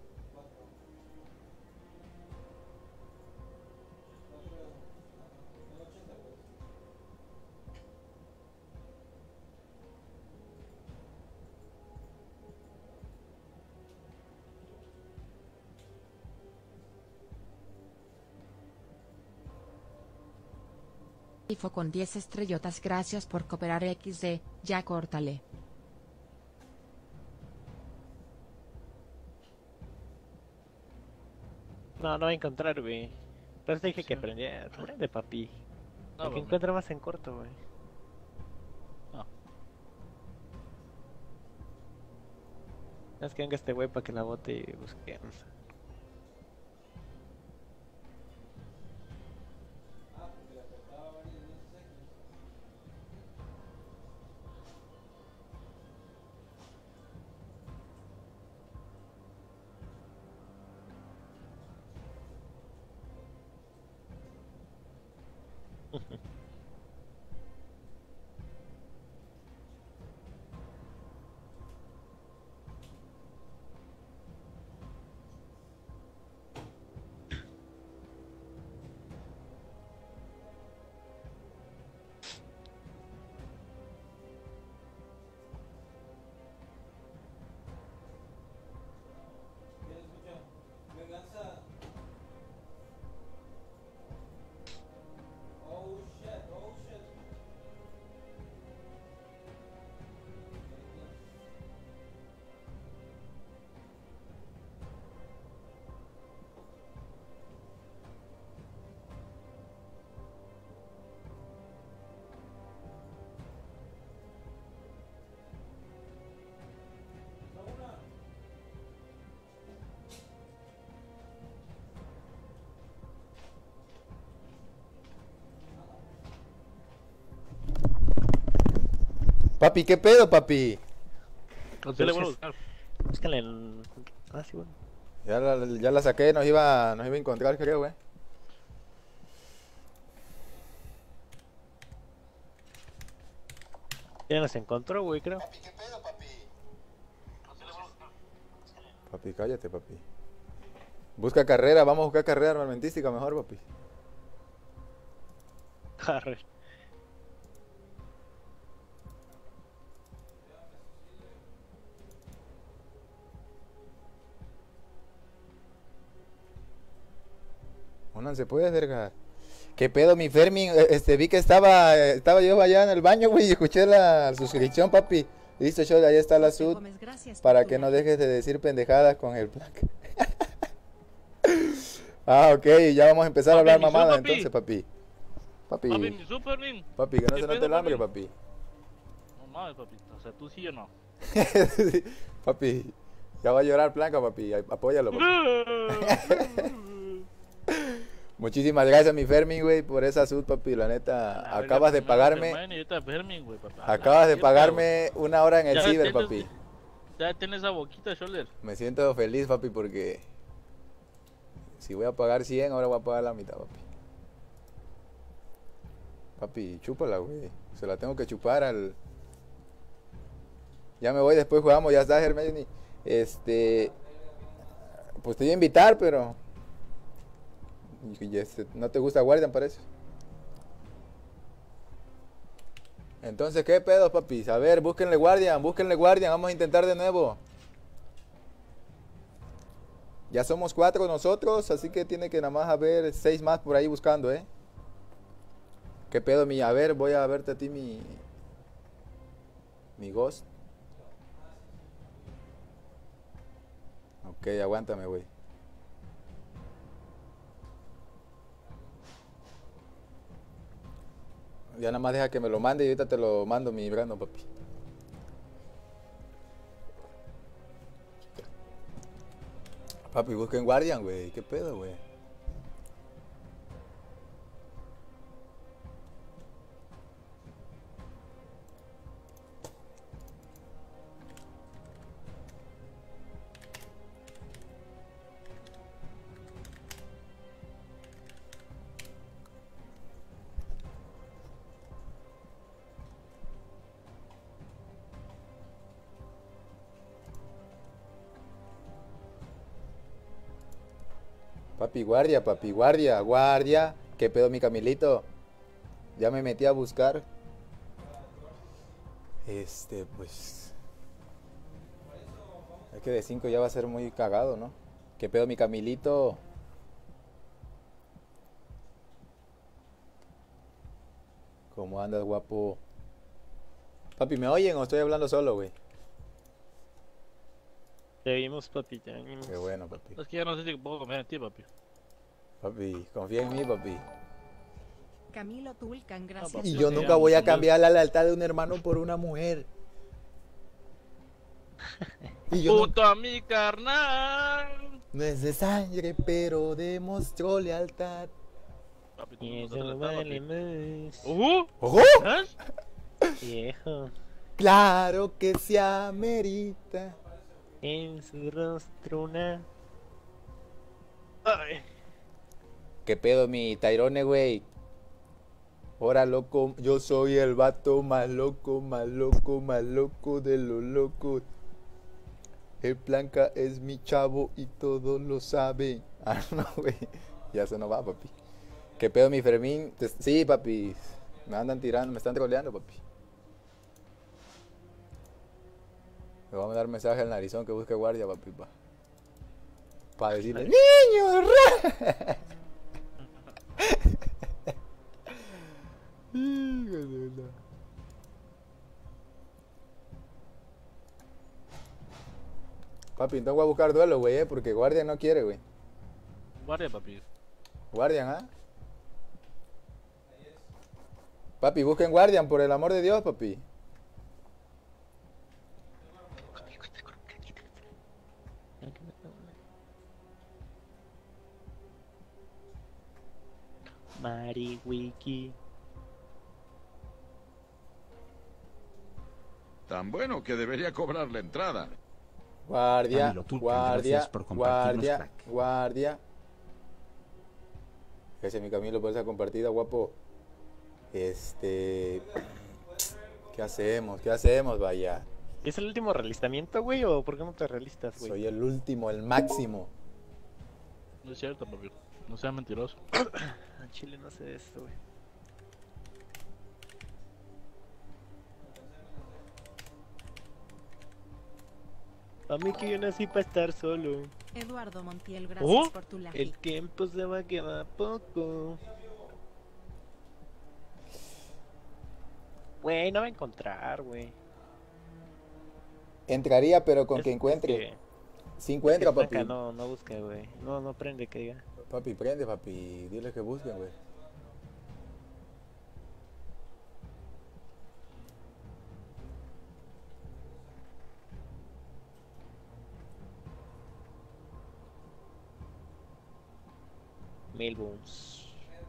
Tifo con 10 estrellotas, gracias por cooperar XD, ya córtale. No, no voy a encontrar, güey. Entonces te dije que Sí. aprendiera. Aprende, papi. No, Lo que güey. encuentra más en corto, güey. No. Es que venga este güey para que la bote y busquemos. Papi, ¿qué pedo, papi? Sí, le voy a buscar. Búscale en... Ah, sí, bueno. Ya la saqué, nos iba a encontrar, creo, güey. Ya nos encontró, güey, creo. ¿Qué pedo, papi? Papi, cállate, papi. Busca carrera, vamos a buscar carrera armamentística mejor, papi. Arre. Únanse pues, verga. ¿Qué pedo, mi Fermín? Vi que estaba yo allá en el baño, güey, y escuché la suscripción, papi. Listo, show, ahí está la José sud. Gómez, gracias por Para tu que no like. dejes de decir pendejadas con el plan. Ah, ok, ya vamos a empezar a Papi, hablar mi sub, mamada papi. entonces, papi. Papi, Papi, mi Superman. papi, que no ¿Qué se note pedo, el hambre, papi? papi. No mames, papi. O sea, tú sí o no. Papi, ya va a llorar Blanca, papi. Apóyalo, papi. Muchísimas gracias, mi Fermín, güey, por esa sud, papi. La neta, La acabas de verga, primero pagarme. semana y ahorita Fermín, güey, papá. La Acabas de verga, pagarme una hora en el Ya ciber, tienes- papi. Ya tienes esa boquita, shoulder. Me siento feliz, papi, porque si voy a pagar 100, ahora voy a pagar la mitad, papi. Papi, chúpala, güey. Se la tengo que chupar al... Ya me voy, después jugamos, ya está, Hermione. Pues te voy a invitar, pero... no te gusta Guardian, parece. Entonces, ¿qué pedo, papi? A ver, búsquenle Guardian, vamos a intentar de nuevo. Ya somos 4 nosotros, así que tiene que nada más haber 6 más por ahí buscando, ¿eh? ¿Qué pedo, mi? A ver, voy a verte a ti mi Ghost. Ok, aguántame, güey. Ya nada más deja que me lo mande y ahorita te lo mando, mi Brando, papi. Papi, busquen Guardian, güey. ¿Qué pedo, güey? Papi, guardia, papi, guardia, guardia. ¿Qué pedo, mi Camilito? Ya me metí a buscar. Pues... Es que de 5 ya va a ser muy cagado, ¿no? ¿Qué pedo, mi Camilito? ¿Cómo andas, guapo? Papi, ¿me oyen o estoy hablando solo, güey? Te vimos, papi, te vimos. Qué bueno, papi. Es que ya no sé si puedo confiar en ti, papi. Papi, confía en mí, papi. Camilo Tulcan, gracias. papi, Y sí, yo sí, nunca vamos, voy a vamos. cambiar la lealtad de un hermano por una mujer. Y yo ¡Puto a mi carnal! no es de sangre, pero demostró lealtad. Papi, tú Y no eso te vale papi. más. ¡Ojo! ¿Eh? Viejo, Claro que se amerita. en su rostro una... Ay. ¿Qué pedo, mi Tyrone, güey? Ahora, loco, yo soy el vato más loco, más loco, más loco de los locos. El Blanca es mi chavo y todos lo saben. Ah, no, güey. Ya se nos va, papi. ¿Qué pedo, mi Fermín? Sí, papi. Me andan tirando, me están troleando, papi. Le voy a mandar mensaje al narizón que busque guardia, papi, para decirle, ¡niño! Hijo de la- Papi, entonces voy a buscar duelo, güey, porque Guardian no quiere, güey. Guardia, papi. Guardian, ¿ah? Papi, busquen Guardian, por el amor de Dios, papi. Mari Wiki. Tan bueno que debería cobrar la entrada. Guardia, Camilo Tulcan, guardia, gracias por compartirnos, guardia, crack. guardia. Ese es mi Camilo por esa compartida, guapo. ¿Qué hacemos? ¿Qué hacemos, vaya? ¿Es el último realistamiento, güey? ¿O por qué no te realistas, güey? Soy el último, el máximo. No es cierto, papi. No seas mentiroso. En Chile no sé esto, güey. A mí que yo nací para estar solo. Eduardo Montiel, gracias ¿Oh? por tu El like. tiempo se va a quedar poco. Güey, no va a encontrar, güey. Entraría, pero con Es que encuentre. que- Si encuentra, es que papi. Blanca no busca, güey. No prende que diga. Papi, prende, papi. Dile que busquen, güey. Milbones.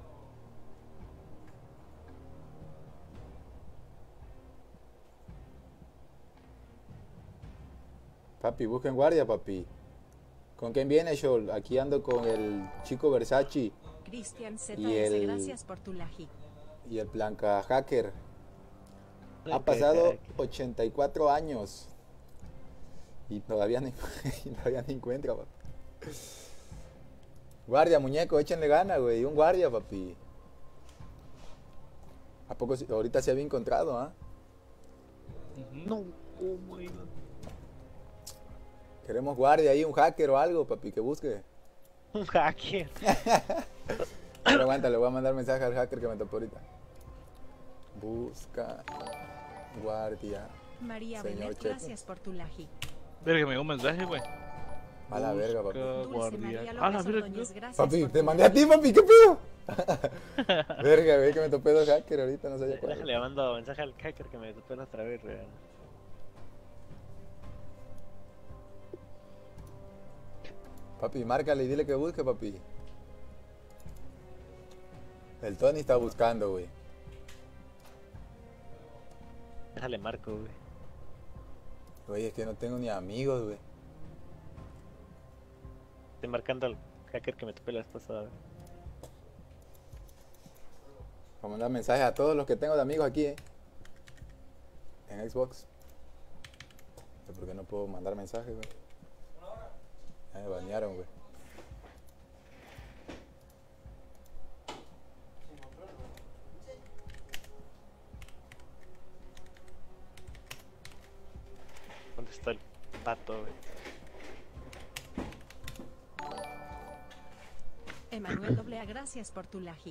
Papi, busquen guardia, papi. ¿Con quién viene, Shol? Aquí ando con el chico Versace Cristian ZS, Y el- gracias por tu like. y el Blanca Hacker. Ha Blanca pasado Hacker. 84 años. Y todavía no, y todavía no encuentra, papi. Guardia, muñeco, échenle gana, güey. Un guardia, papi. ¿A poco ahorita se había encontrado, ah? No, oh my god. Queremos guardia ahí, un hacker o algo, papi, que busque. Un hacker. Pero aguanta, le voy a mandar mensaje al hacker que me topó ahorita. Busca guardia. María Señor Benet, Checo. gracias por tu like. Verga, me dio un mensaje, güey. A la verga, papi. Busca Dulce María guardia. López Ah, la verga. Ordóñez, gracias Papi, por te tu mandé a like. ti, papi, ¿qué pedo? Verga, güey, que me topé dos hackers ahorita, no sabía cuál. Déjale, mando mensaje al hacker que me topé la otra vez, weón. Papi, márcale y dile que busque, papi. El Tony está buscando, güey. Déjale marco, güey. Güey, es que no tengo ni amigos, güey. Estoy marcando al hacker que me topé la vez pasada, güey. Voy a mandar mensajes a todos los que tengo de amigos aquí, en Xbox. No sé por qué no puedo mandar mensajes, güey. Ya me banearon, güey. ¿Dónde está el pato, güey? Emanuel AA, gracias por tu laji.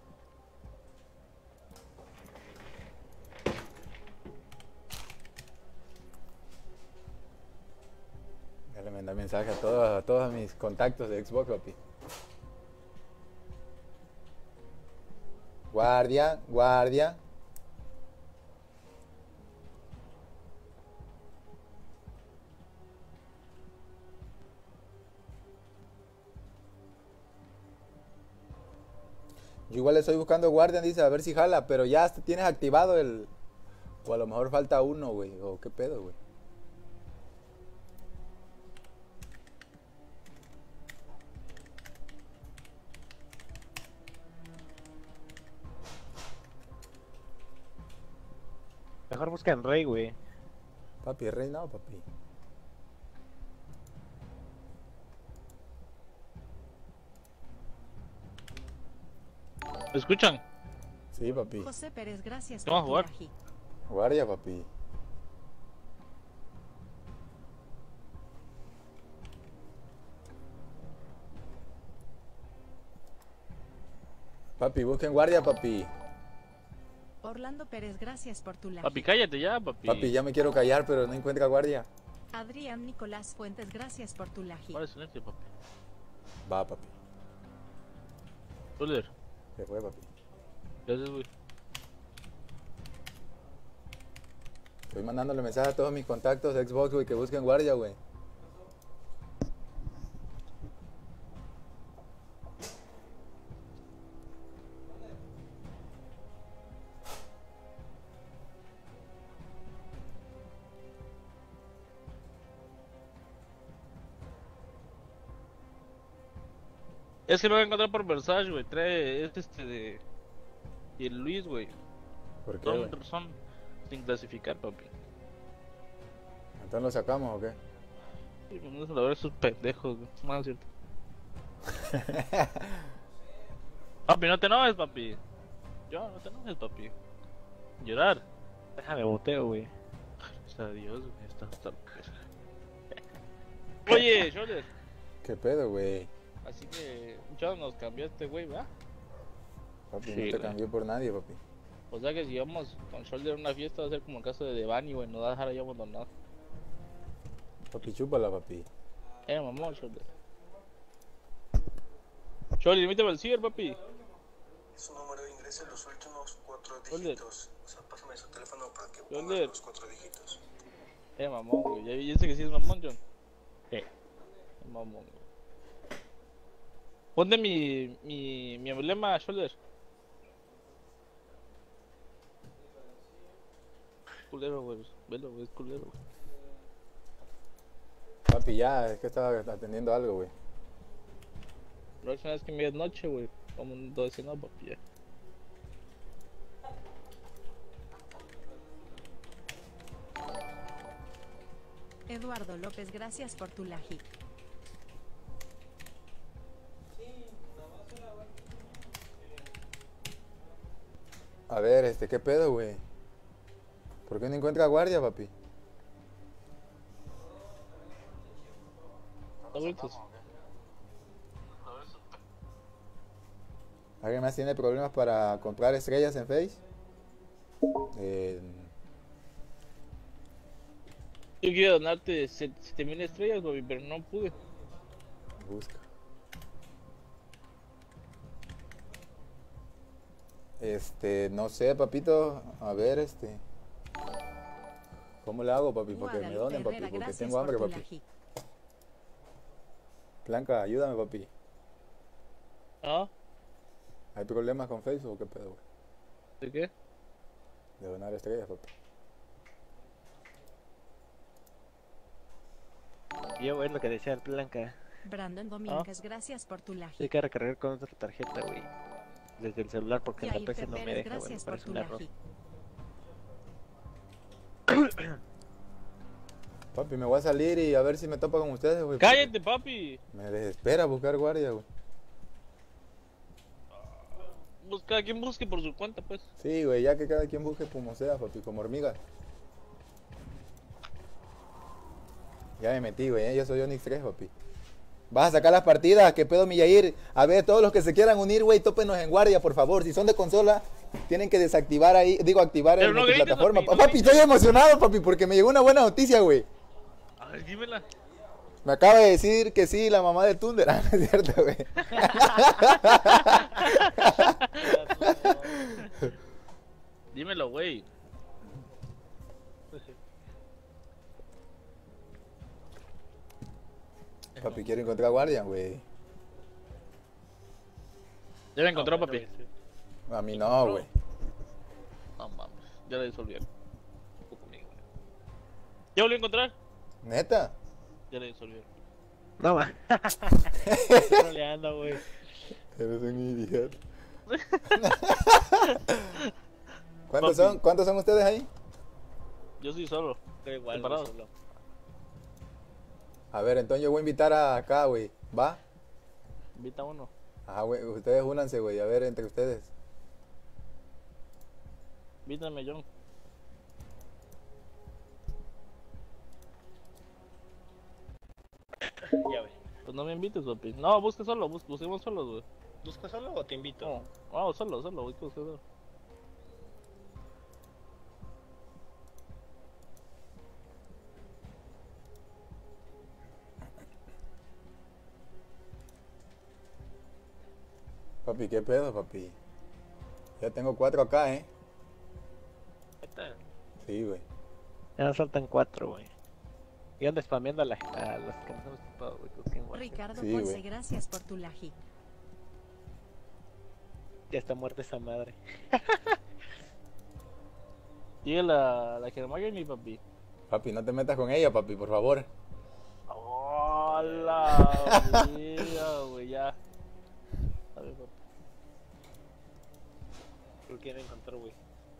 Ya le mandé mensaje a todos mis contactos de Xbox, papi. Guardia, guardia. Yo igual le estoy buscando guardia, dice, a ver si jala, pero ya tienes activado el... O a lo mejor falta uno, güey, o qué pedo, güey. Mejor busca en Rey, güey. Papi, rey no, papi. ¿Me escuchan? Sí, papi. José Pérez, gracias Vamos a por tu jugar. laji. Guardia, papi. Papi, busquen guardia, papi. Orlando Pérez, gracias por tu laji. Papi, cállate ya, papi. Papi, ya me quiero callar, pero no encuentra guardia. Adrián Nicolás Fuentes, gracias por tu laji. ¿Cuál es el este, papi? Va, papi. Solder. Se fue, papi. Gracias, güey. Estoy mandándole mensaje a todos mis contactos de Xbox, güey, que busquen guardia, güey. Es que lo voy a encontrar por Versace, güey. Trae este de... Y el Luis, güey. ¿Por qué, güey? Son sin clasificar, papi. ¿Entonces lo sacamos o qué? Sí, pues no se lo ver esos pendejos, güey. Más cierto. Papi, no te enojes, papi. Yo, no te enojes, papi. Llorar. Déjame boteo, güey. Gracias a Dios, güey. Está... Oye, Shoulder. ¿Qué pedo, güey? Así que, muchachos, nos cambió este güey, ¿verdad? Papi, Sí, no te güey. cambié por nadie, papi. O sea que si vamos con Shoulder a una fiesta va a ser como el caso de Devani, güey. Nos va a dejar ahí abandonado. Papi, chúpala, papi. Mamón, Shoulder. Shoulder, invítame al ciber, papi. Su número de ingreso en los últimos 4 ¿Dónde? dígitos. O sea, pásame su teléfono para que ¿Dónde? ponga los 4 dígitos. Mamón, güey. Ya dice que sí es mamón, John. Sí. Mamón, güey. Ponte mi emblema, Shoulder. Culero, güey. Velo, güey. Es culero, güey. Papi, ya, es que estaba atendiendo algo, güey. La próxima vez que me digas noche, güey. Como un 12, no, papi, ya. Eduardo López, gracias por tu laji. A ver, ¿qué pedo, güey? ¿Por qué no encuentra guardia, papi? Adultos. ¿Alguien más tiene problemas para comprar estrellas en Face? Yo quiero donarte 7000 estrellas, papi, pero no pude. Busca. No sé, papito. A ver, ¿cómo le hago, papi? Porque me Guadalupe donen, papi. Herrera, Porque gracias tengo hambre, por tu papi. laji. Blanca, ayúdame, papi. ¿Ah? ¿Hay problemas con Facebook o qué pedo, güey? ¿De qué? De donar estrellas, papi. Yo, güey, lo que decía el Blanca. Brandon Domínguez, gracias por tu laji. Hay que recargar con otra tarjeta, güey. Desde el celular porque en la Yair PC no me Pérez, deja, güey. Me gracias por parece tu un error. laji. Papi, me voy a salir y a ver si me topa con ustedes, güey. ¡Cállate, papi! Me desespera buscar guardia, güey. Cada quien busque por su cuenta, pues. Sí, güey, ya que cada quien busque como sea, papi, como hormiga. Ya me metí, güey, yo soy Onix 3, papi. Vas a sacar las partidas, que pedo, mi Yair. A ver, todos los que se quieran unir, güey, tópenos en guardia, por favor. Si son de consola, tienen que desactivar ahí, activar Pero en no la grites, plataforma. papi, no Papi, grites. estoy emocionado, papi, porque me llegó una buena noticia, güey. A ver, dímela. Me acaba de decir que sí, la mamá de Thunder. Ah, no es cierto, güey. Dímelo, güey. Papi, quiero encontrar guardia, güey. Ya la encontró, papi. A mí no, güey. No mames, ya la disolvieron. ¿Ya volvió a encontrar? ¿Neta? Ya la disolvieron. No, va. Troleando, güey. Eres un idiota. Papi. ¿Cuántos son ustedes ahí? Yo soy solo. Estoy igual, Separado. solo. A ver, entonces yo voy a invitar a acá, güey. ¿Va? Invita uno. Ajá, güey, ustedes únanse, güey. A ver, entre ustedes. Invítame, John. Ya, güey. Pues no me invites, papi. No, busque solo, busquemos solos, güey. ¿Busco solo o te invito? No, no, solo, voy con ustedes. Papi, ¿qué pedo, papi? Ya tengo 4 acá, ¿eh? Está. Sí, güey. Ya nos faltan 4, güey. Y ando spameando a los que nos hemos topado, güey. con quien guarde. Ricardo Sí, Ponce, güey. gracias por tu laji. Ya está muerta esa madre. Sigue la que no mi papi. Papi, no te metas con ella, papi, por favor. ¡Hola! Mira, güey, ya. A ver, papi. ¿Por quién encontró, güey?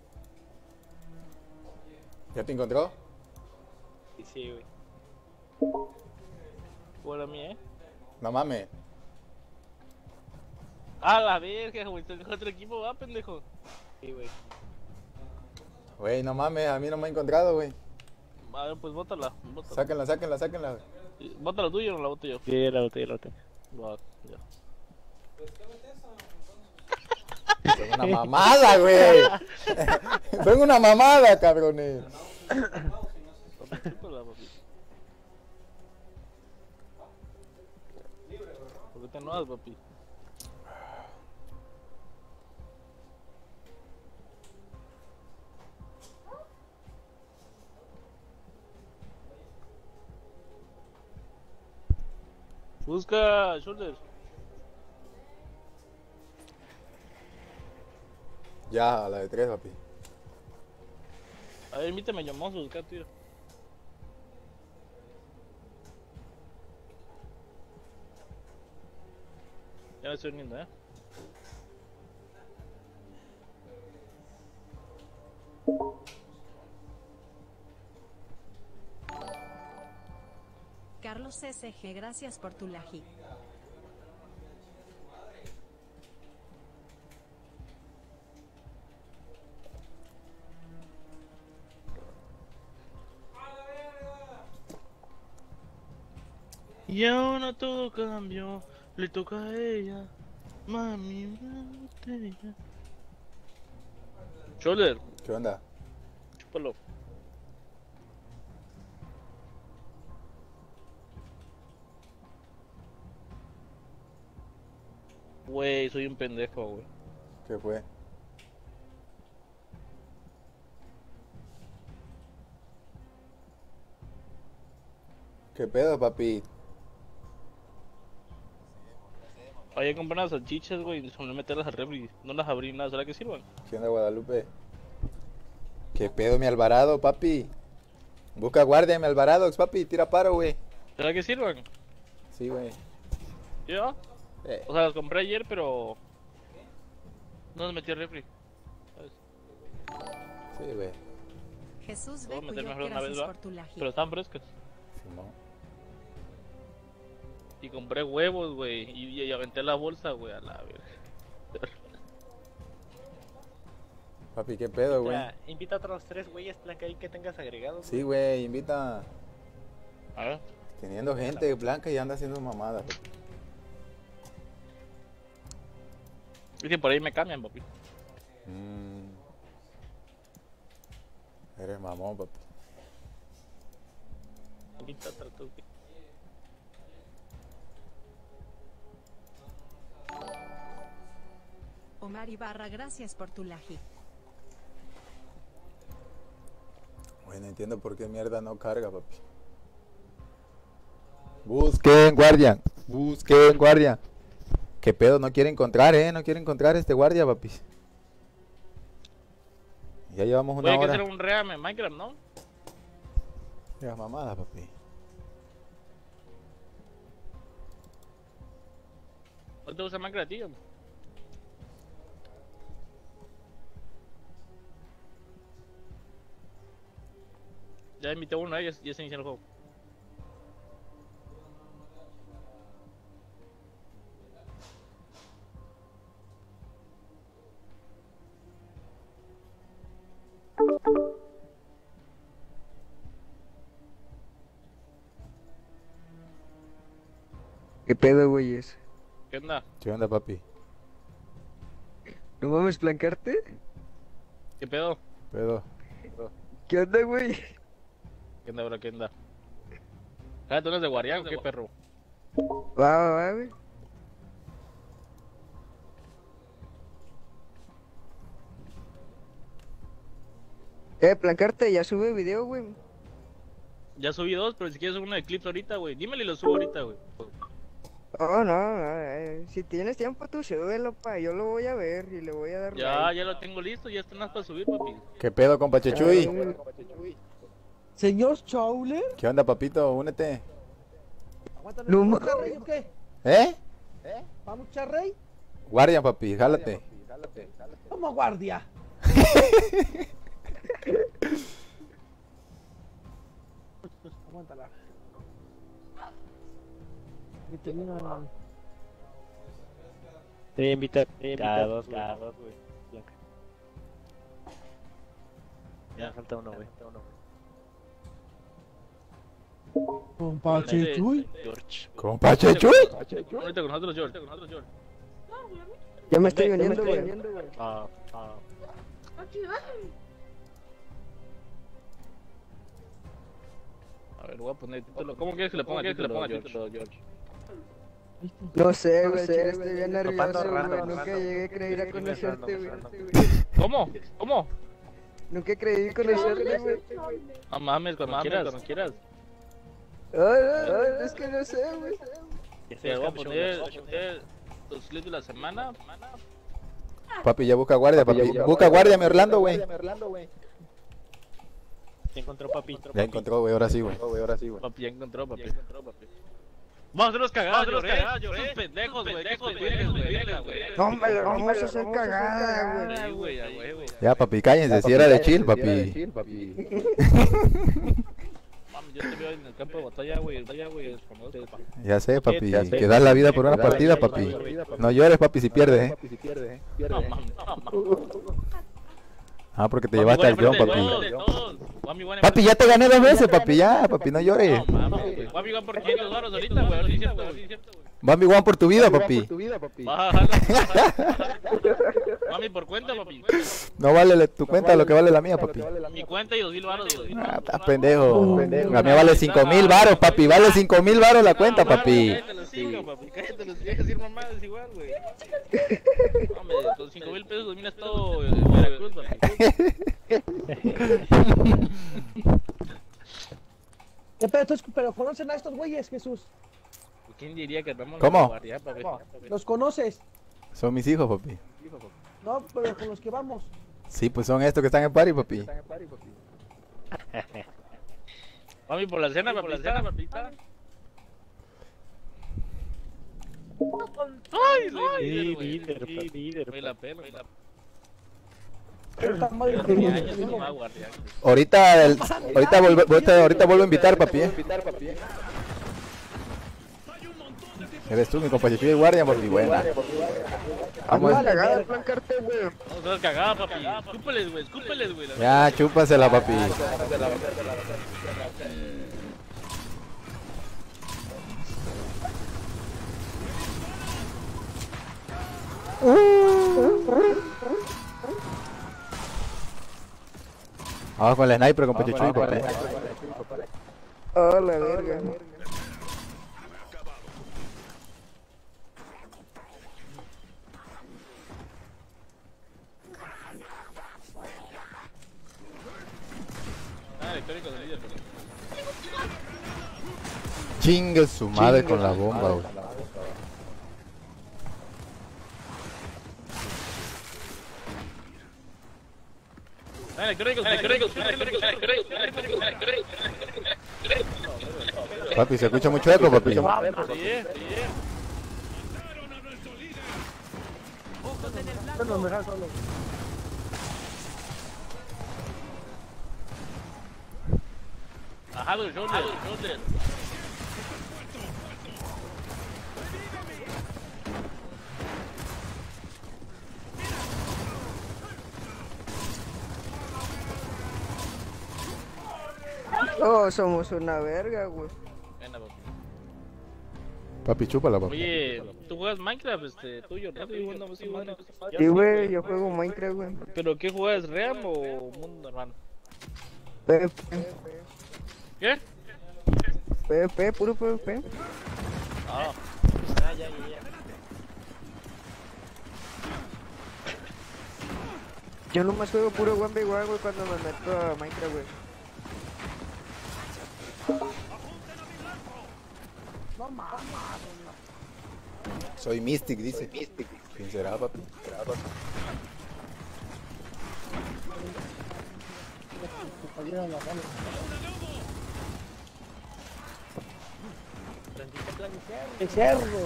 ¿Ya te encontró? Y sí, güey. Bueno, a mí, ¿eh? No mames. ¡A la verga, güey! ¿Te dejó otro equipo, va, pendejo? Sí, güey. Güey, no mames, a mí no me ha encontrado, güey. A ver, pues bótala. Sáquenla. ¿Bótala tuya o no la boto yo? Sí, la botella. Va, ya. Son una mamada, güey. Son una mamada, cabrones. Chúpala, papi. ¿Por qué te enojas, papi? Busca Shoulder. Ya, a la de 3, papi. A ver, invítame a Yomoso, busca, tío. Ya me estoy uniendo, ¿eh? Carlos SG, gracias por tu laji. Y ahora todo cambió, le toca a ella. Mami, una botella. Shoulder, ¿Qué onda? chúpalo. Güey, soy un pendejo, güey. ¿Qué fue? ¿Qué pedo, papi? Vaya a comprar unas salchichas, güey, y solo meterlas al refri. No las abrí nada, ¿será que sirvan? ¿Qué onda, Guadalupe? ¿Qué pedo, mi Alvarado, papi? Busca guardia, mi Alvarado, papi, tira paro, güey. ¿Será que sirvan? Sí, güey. ¿Yo? O sea, las compré ayer, pero... no las metí al refri. ¿Sabes? Sí, güey. Jesús Puedo Beco, meter yo mejor una vez, gracias ¿va? por tu laje. Pero están frescas. Simón. Y compré huevos, güey, y aventé la bolsa, güey, a la verga. Papi, ¿qué pedo, güey? Ya, invita a otros 3 güeyes blanca ahí que tengas agregados. Sí, güey, invita. A ver. Teniendo gente blanca y anda haciendo mamadas, papi. Dicen por ahí me cambian, papi. Eres mamón, papi. Invita a otros, güey. Omar Ibarra, gracias por tu laje. Bueno, entiendo por qué mierda no carga, papi. Busquen guardia. Busquen guardia. ¿Qué pedo? No quiere encontrar, no quiere encontrar este guardia, papi. Ya llevamos una Hay que hora. hacer un ream en Minecraft, ¿no? Mira, mamada, papi. ¿No te gusta Minecraft, tío? Ya invité a uno a ellos y ya se inició el juego. ¿Qué pedo, güeyes? ¿Qué onda? ¿Qué onda, papi? ¿No mames, plancarte? ¿Qué pedo? Pedo. ¿Qué onda, güey? ¿Qué onda, bro? ¿Qué onda? ¿Tú eres de Guardián o qué, perro? Va, güey. Plancarte, ya sube video, güey. Ya subí 2, pero si quieres uno de clips ahorita, güey. Dímelo y lo subo ahorita, güey. No, si tienes tiempo tú súbelo, pa, yo lo voy a ver y le voy a dar Ya, like. ya lo tengo listo, ya está nada para subir, papi. ¿Qué pedo, compa Chechuy? Señor Chowler. ¿Qué onda, papito? Únete. No, ¿vamos a rey o qué? ¿Eh? ¿Vamos a echar rey? Guardia, papi, jálate. ¿Cómo guardia? Aguántala. Te invita cada dos, güey. Blanca. Ya falta uno, güey. Compa Chechuy. George. ¿Compa Chechuy? Ahorita con nosotros, George. Ya me estoy uniendo, güey. A ver, voy a poner título. ¿Cómo quieres que le ponga título, George? No sé, güey, estoy bien nervioso, güey. Nunca llegué a creer a conocerte, güey. ¿Cómo? Nunca creí conocerte, güey. No mames, cuando quieras. Ay, es que no sé, güey. Te voy a poner los clips de la semana. Papi, ya busca guardia, papi. Busca guardia, mi Orlando, güey. ¿Te encontró, papi? Ya encontró, güey, ahora sí, güey. Papi, ya encontró, papi. Vamos a hacer los cagados, Estos pendejos, güey. No, hombre, vamos a hacer cagada, güey. Ya, papi, cállense, si era de chill, papi. Mami, yo te veo en el campo de batalla, güey. Ya sé, papi, que das la vida por una partida, papi. No llores, papi, si pierdes, No, mami. Ah, porque te llevaste al John, papi. Papi, Papi, ya te gané 2 veces, papi, ya, papi, no llores. Papi, van por 500 baros ahorita, güey. A ver si es cierto, güey. Bambi One por tu vida, papi. Mami, por cuenta, papi. No vale tu cuenta lo que vale la mía, papi. Mi cuenta y 2000 baros, güey. Ah, estás pendejo. La mía vale 5000 baros, papi. Vale 5000 baros la cuenta, papi. Cállate los 5, papi. Cállate los 5, decir mamadas igual, güey. Hombre, con 5000 pesos dominas todo Veracruz, papi. ¿Qué Pero conocen a estos güeyes, Jesús. ¿Quién diría que andamos ¿Cómo? en la guardia, papi? ¿Los conoces? Son mis hijos, papi. No, pero con los que vamos. Sí, pues son estos que están en party, papi. Mami, por la cena, papita. Ay, líder. Fue la pena. Ahorita vuelvo a invitar, papi. Eres tú, mi compa Chichuy de guardia, papi. Buena. Vamos a cagar el plan cartel, güey. Vamos a dar cagada, papi. Escúpeles, güey. Ya, chúpasela, papi. Vamos con el sniper, compa Chichuy, papi. Oh, la verga. Chingue su madre con la bomba, güey. Papi, se escucha mucho eco, papi. Ajá, shoulder. Oh, somos una verga, güey. Papi, chúpala, papi. Oye, ¿tú juegas Minecraft, tuyo, no? Sí, güey, yo juego Minecraft, güey. ¿Pero qué juegas, Ream o mundo normal? PvP. ¿Qué? PvP, puro PvP. Ya. Yo nomás juego puro 1v1, güey, cuando me meto a Minecraft, güey. Soy Mystic, dice. ¿Quién será, papi? ¡Qué cerdo!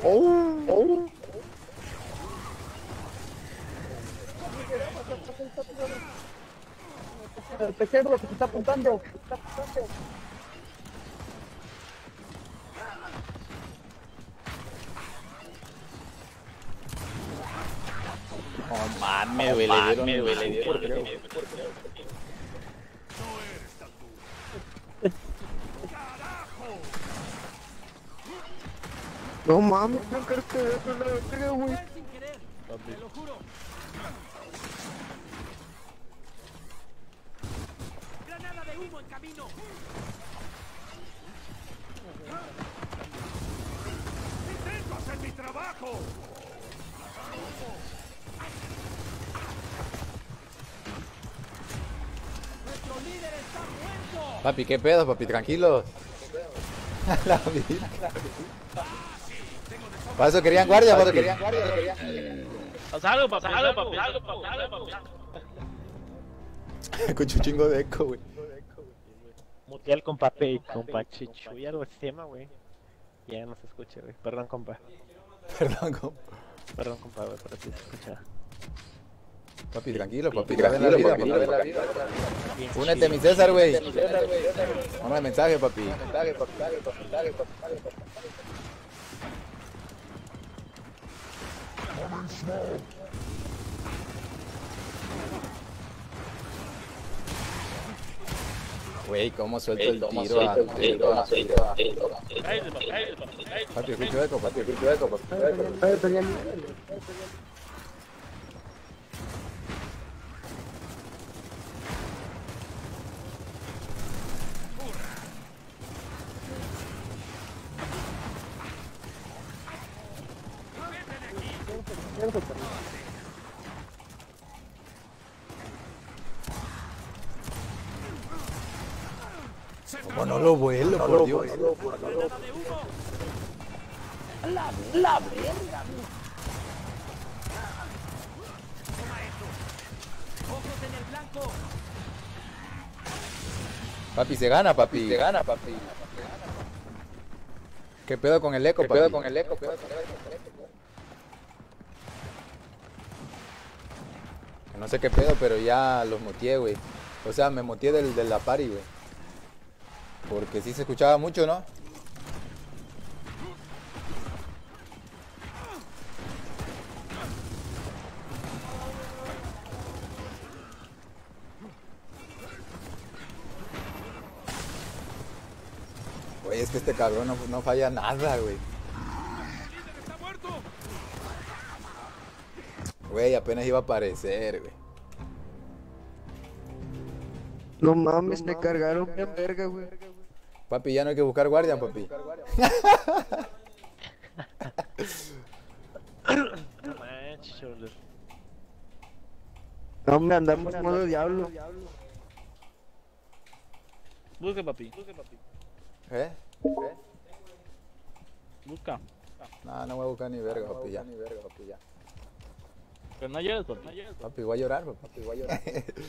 El pecerdo que te está apuntando. Oh, mames, güey, le dieron. No mames, plan cartel, eso es la verga, güey. Te lo juro. Granada de humo en camino. Intento hacer mi trabajo. Nuestro líder está muerto. Papi, ¿qué pedo, papi? Tranquilos. La vida. Para eso querían guardia, papi. Haz algo, papi. Escucho un chingo de eco, güey. Muteé al compa Chichuy, algo se llama, güey. Ya no se escucha, güey. Perdón, compa. Perdón, compa. Perdón, compa, güey, pero sí se escucha. Papi, tranquilo, papi. Tranquilo, papi. Únete, mi César, güey. Mándame mensaje, papi. Güey, cómo suelto el tiro. Papi, escucho eco, papi. ¿Cómo no lo vuelo, por Dios? ¡Granada de humo! La verga. Toma eso. ¡Ojos en el blanco! Papi, se gana, papi. Se gana, papi. ¿Qué pedo con el eco, papi? ¿Qué pedo con el eco? No sé qué pedo, pero ya los moteé, güey. O sea, me moteé de la party, güey. Porque sí se escuchaba mucho, ¿no? Güey, es que este cabrón no falla nada, güey. Güey, apenas iba a aparecer, güey. No mames, me cargaron bien verga, güey. Papi, ya no hay que buscar guardia, papi. No manches, cholo. No, me andamos modo diablo. Busca, papi. ¿Eh? Busca. No voy a buscar ni verga, papi, ya. Pero no llores, papi. Papi, voy a llorar, papi, voy a llorar.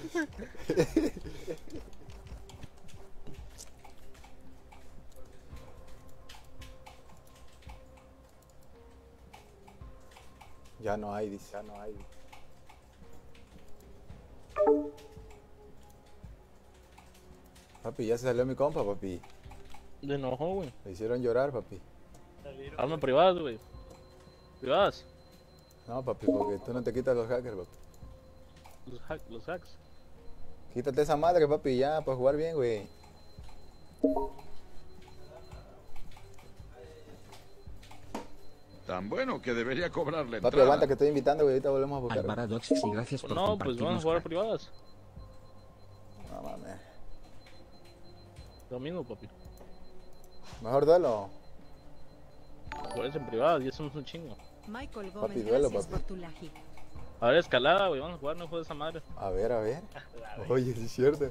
Ya no hay, dice, ya no hay. Papi, ya se salió mi compa, papi. De enojo, güey. Le hicieron llorar, papi. Hazme privadas, güey. Privadas. No, papi, porque tú no te quitas los hackers, papi. Los hacks. Quítate esa madre, papi, ya, para jugar bien, güey. Tan bueno que debería cobrarle Papi, entrada. aguanta que estoy invitando, güey, ahorita volvemos a buscar. Alvaradox, y gracias por No, pues vamos a compartirnos. jugar privadas. No mames. Lo mismo, papi. Mejor duelo. Juegas en privadas, ya somos un chingo. Michael Gómez, Papi, duelo, gracias papi. por tu laji. A ver, escalada, güey. Vamos a jugar, no juegues esa madre. A ver. Oye, sí es cierto.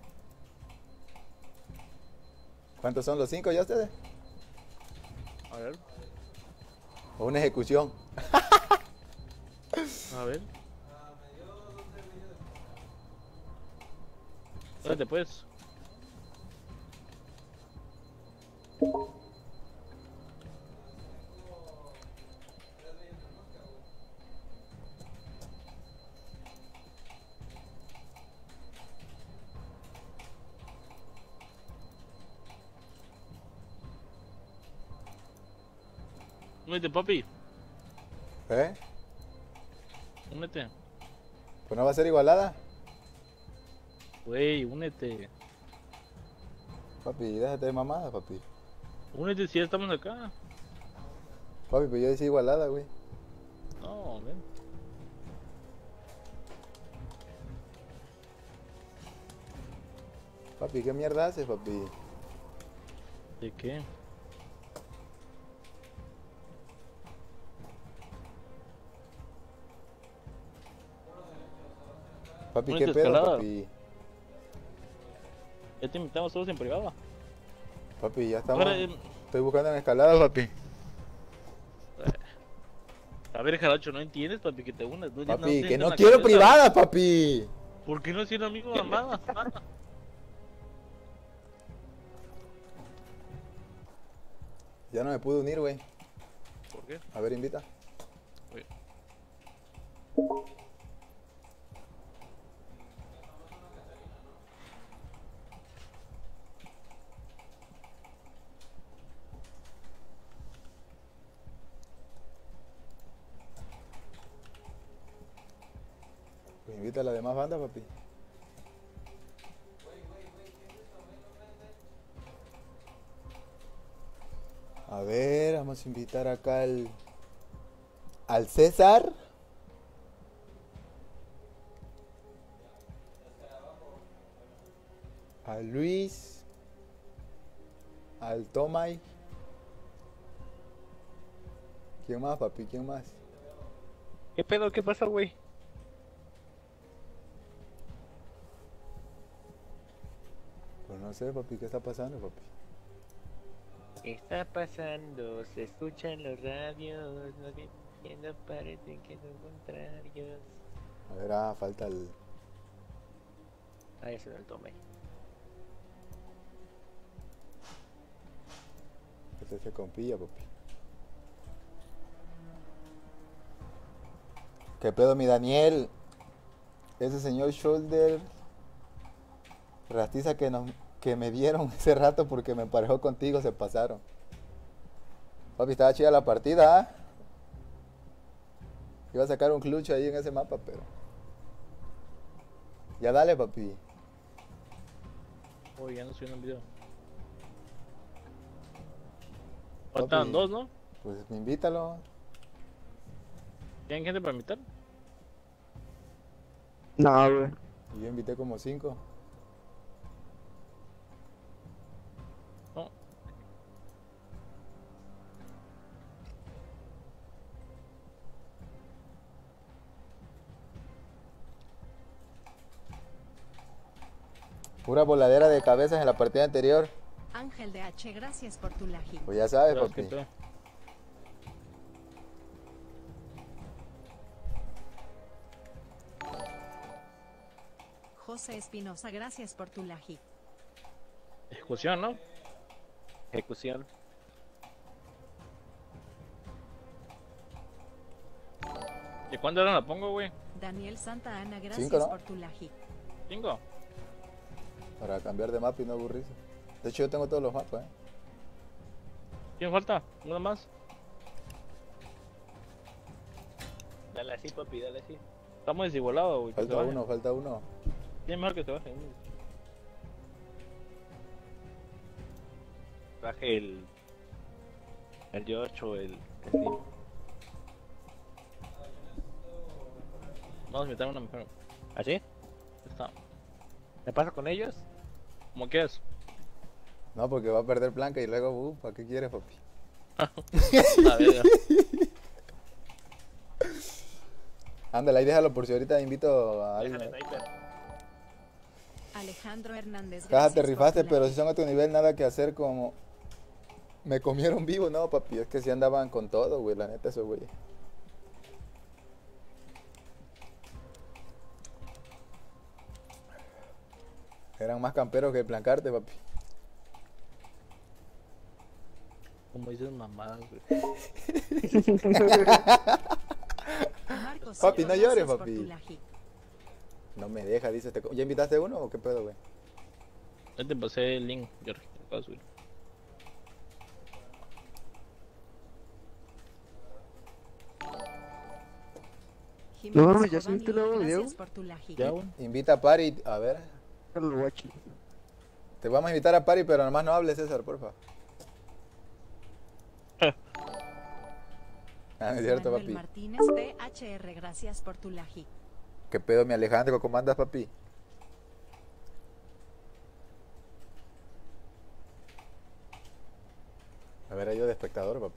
¿Cuántos son los 5 ya ustedes? A ver. O una ejecución. A ver. Espérate, pues. Únete, papi. ¿Eh? Únete. Pues no va a ser igualada. Güey, únete. Papi, déjate de mamada, papi. Únete si ya estamos acá. Papi, pues yo decía igualada, güey. No, ven. Papi, ¿qué mierda haces, papi? ¿De qué? Papi, Únete, ¿qué pedo, escalada. papi? Ya te invitamos todos en privada. Papi, ya estamos. Ahora, Estoy buscando en escalada, papi. A ver, Jaracho, ¿no entiendes, papi, que te unas? No, Papi, que entiendo no la quiero cabeza. privada, papi. ¿Por qué no siendo amigo de Armada? Ya no me pude unir, güey. ¿Por qué? A ver, invita. Oye. Pues invita a la demás banda, papi. A ver, vamos a invitar acá al César. A Luis. Al Tomay. ¿Quién más, papi? ¿Quién más? ¿Qué pedo? ¿Qué pasó, güey? Pues no sé, papi, ¿qué está pasando, papi? ¿Qué está pasando? Se escuchan los radios, no entiendo, parecen que son contrarios. A ver, falta el... Ah, ya se lo tomé. Este se compilla, papi. ¿Qué pedo, mi Daniel? Ese señor Shoulder rastiza que me dieron ese rato porque me emparejó contigo, se pasaron. Papi, estaba chida la partida, ¿ah? Iba a sacar un clutch ahí en ese mapa, pero... Ya dale, papi. Uy, ya no subiendo un video. Faltan dos, ¿no? Pues invítalo. ¿Tienen gente para invitar? No, güey. Yo invité como 5. No. Pura voladera de cabezas en la partida anterior. Ángel de H, gracias por tu laji. Pues ya sabes, Pero es papi. que tú- José Espinosa, gracias por tu laji. Ejecución, ¿no? Ejecución. ¿Y cuándo ahora la pongo, güey? Daniel Santa Ana, gracias 5, ¿no? por tu laji. 5. Para cambiar de mapa y no aburrirse. De hecho, yo tengo todos los mapas, ¿Quién falta? ¿Uno más? Dale así, papi, dale así. Estamos desigualados, güey. que se Falta bajen. uno, falta uno. ¿Quién es mejor que se bajen? Baje el George o el Steve. Vamos a invitar a una mejor. ¿Así? Está. ¿Me paso con ellos? ¿Cómo quieres? No, porque va a perder Blanca y luego, ¿para qué quieres, papi? A ver, Ándale, ahí déjalo por si ahorita invito a alguien. Déjale, sniper. Alejandro Hernández, Caja, gracias te por rifaste, tu pero laji. si son a tu nivel, nada que hacer como... Me comieron vivo, no, papi. Es que si andaban con todo, güey, la neta, eso, güey. Eran más camperos que Blancarte, papi. como dices mamadas, güey. Marcos Papi, Soto, no llores, gracias por papi. tu laji. No me deja, dice este... ¿Ya invitaste uno o qué pedo, güey? Ya te pasé el link, George. Te puedo subir. Jiménez No, ya Giovanni, subiste el nuevo video. gracias por tu laji. Ya, güey. Invita a Pari, a ver. El guachi. Te vamos a invitar a Pari, pero nomás no hables, César, porfa. Ah, no es cierto, Manuel papi. Martínez THR, gracias por tu laji. ¿Qué pedo, mi Alejandro? ¿Cómo andas, papi? A ver, yo de espectador, papi.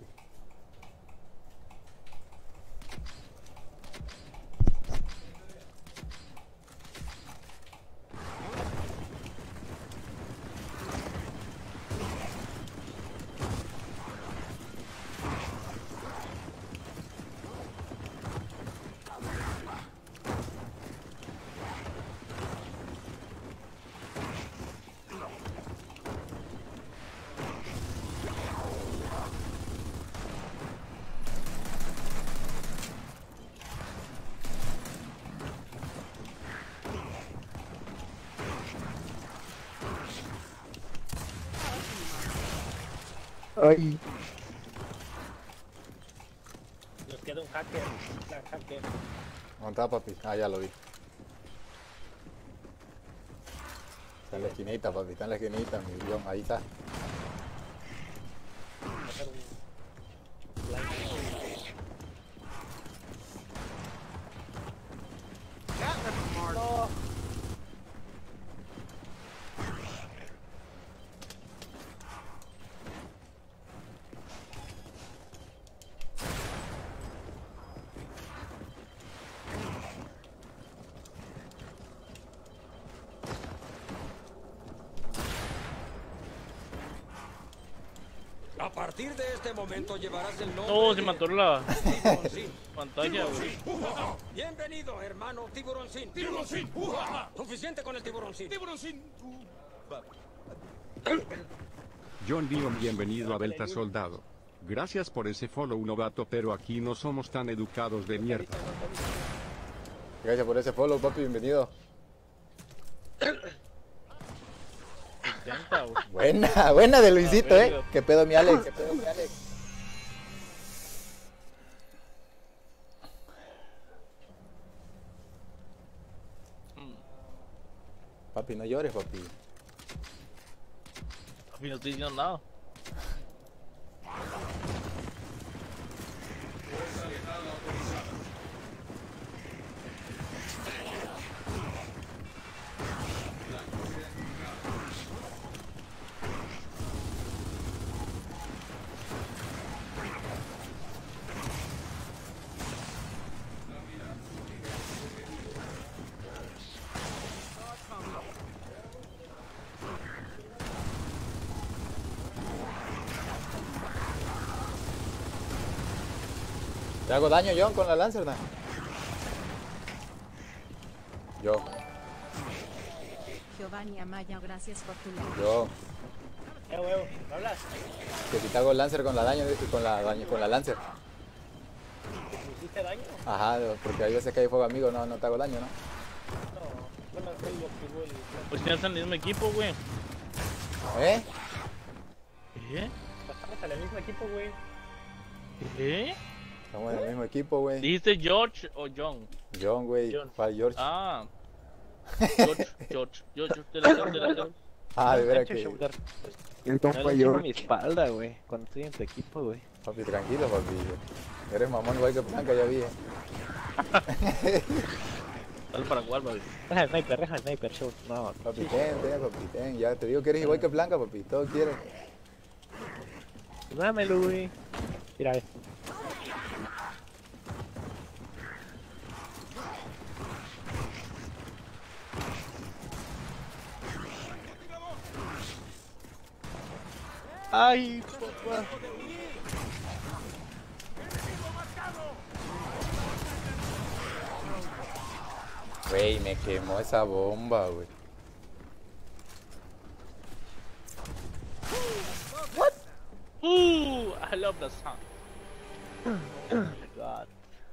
Ay, Nos queda un hacker. Un hacker. ¿Dónde está, papi? Ah, ya lo vi. Está en la esquinita, papi. Está en la esquinita, mi guión. Ahí está. partir de este momento llevarás el nombre. No, se mató la pantalla, güey. Bienvenido, hermano Tiburoncín. Tiburoncín. Suficiente con el Tiburoncín. Tiburoncín. John Dion, bienvenido a Delta Soldado. Gracias por ese follow, novato, pero aquí no somos tan educados de mierda. Gracias por ese follow, papi, bienvenido. Buena, buena de Luisito, ¿Qué pedo, mi Alex? ¿Qué pedo, mi Alex? Papi, no llores, papi. Papi, no estoy diciendo nada. ¿Te hago daño, John, con la Lancer? Yo. Giovanni Amaya, gracias por tu like. Yo. Huevo, ¿me hablas? Que si te hago Lancer con la con la Lancer. ¿Me hiciste daño? Ajá, porque hay veces que hay fuego amigo, no te hago daño, ¿no? No, no me fue lo que huele. Pues ya están en el mismo equipo, güey. ¿Eh? ¿Eh? Estamos en el mismo equipo, güey. ¿Eh? Estamos en el mismo equipo, güey. ¿Dijiste George o John? John, güey. ¿Cuál George? Ah. George. Delantero. Ah, de veras que... El compa No le George. mi espalda, güey, cuando estoy en tu equipo, güey. Papi, tranquilo, papi. Eres mamón igual que Blanca, ya vi. Dale para jugar, papi. Deja el sniper, show. No, Papi, ten. Ya te digo que eres igual que Blanca, papi. Todo quieres. dámelo, güey. Mira esto. Ay, papá. Güey, me quemó esa bomba, güey. What? I love the song. Oh my god.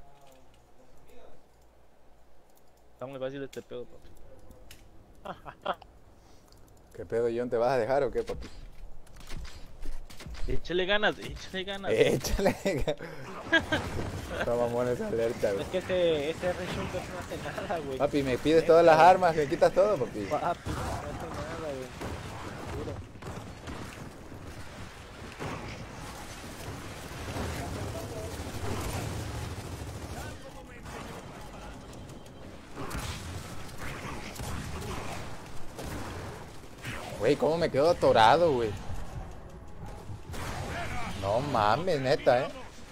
Está muy fácil este pedo, papi. ¿Qué pedo, John? ¿Te vas a dejar o qué, papi? Échale ganas. Échale ganas. Está mamón esa alerta, güey. Es que ese reshoot no hace nada, güey. Papi, me pides todas las armas, me quitas todo, papi. Papi, no hace nada, güey. Juro. Güey, ¿cómo me quedo atorado, güey? No mames, neta,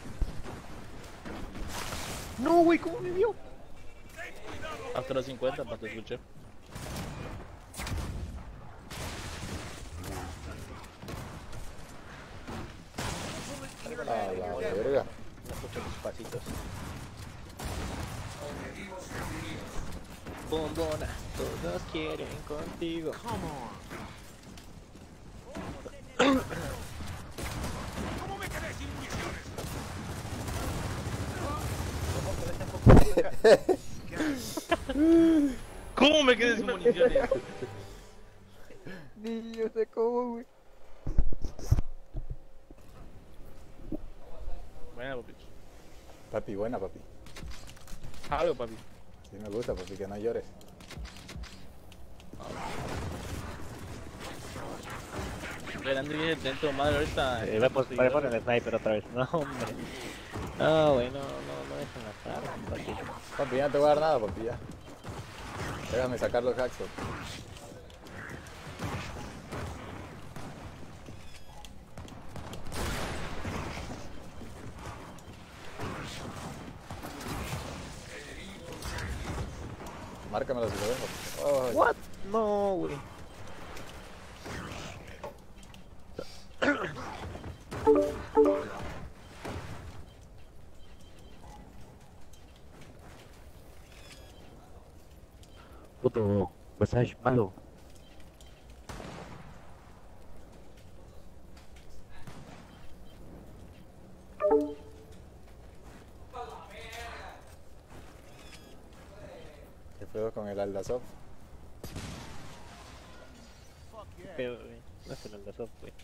No, güey, ¿cómo me vio? Hasta los 50 para te escuché. A la verga. No escucho tus pasitos. Bombona, todos quieren contigo. ¿Cómo me quedé sin municiones? ¿Cómo me quedé sin municiones? Ni yo sé cómo, güey. Buena, papi. Papi, buena, papi. Algo, papi. Sí me gusta, papi, que no llores. Grande bien dentro, madre, ahorita. Voy a poner el sniper otra vez. No, hombre. No, güey, no dejen matar, papi. Papi, ya no te voy a dar nada, papi, ya. Déjame sacar los hacks, papi. Márcamelo si lo dejo. Ay. What? No, güey. Puto mensaje malo. ¿Qué pedo con el Aldazov? Pero, no es el Aldazov, güey.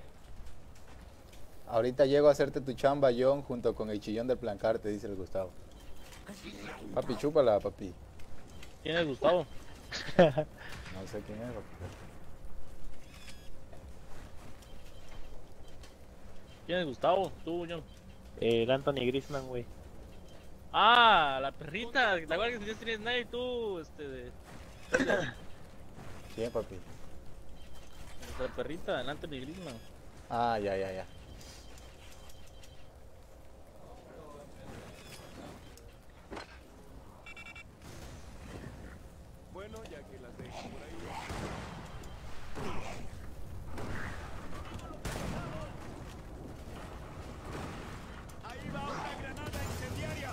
Ahorita llego a hacerte tu chamba, John, junto con el chillón del plancarte, dice el Gustavo. Papi, chúpala, papi. ¿Quién es Gustavo? No sé quién es, papi. ¿Quién es Gustavo? Tú, John. El Anthony Griezmann, güey. Ah, la perrita. ¿Te acuerdas que tenías Snipe tú? ¿Quién, papi? Nuestra perrita, el Anthony Griezmann. Ah, ya. Bueno, ya que las dejo por ahí. Ahí va una granada incendiaria.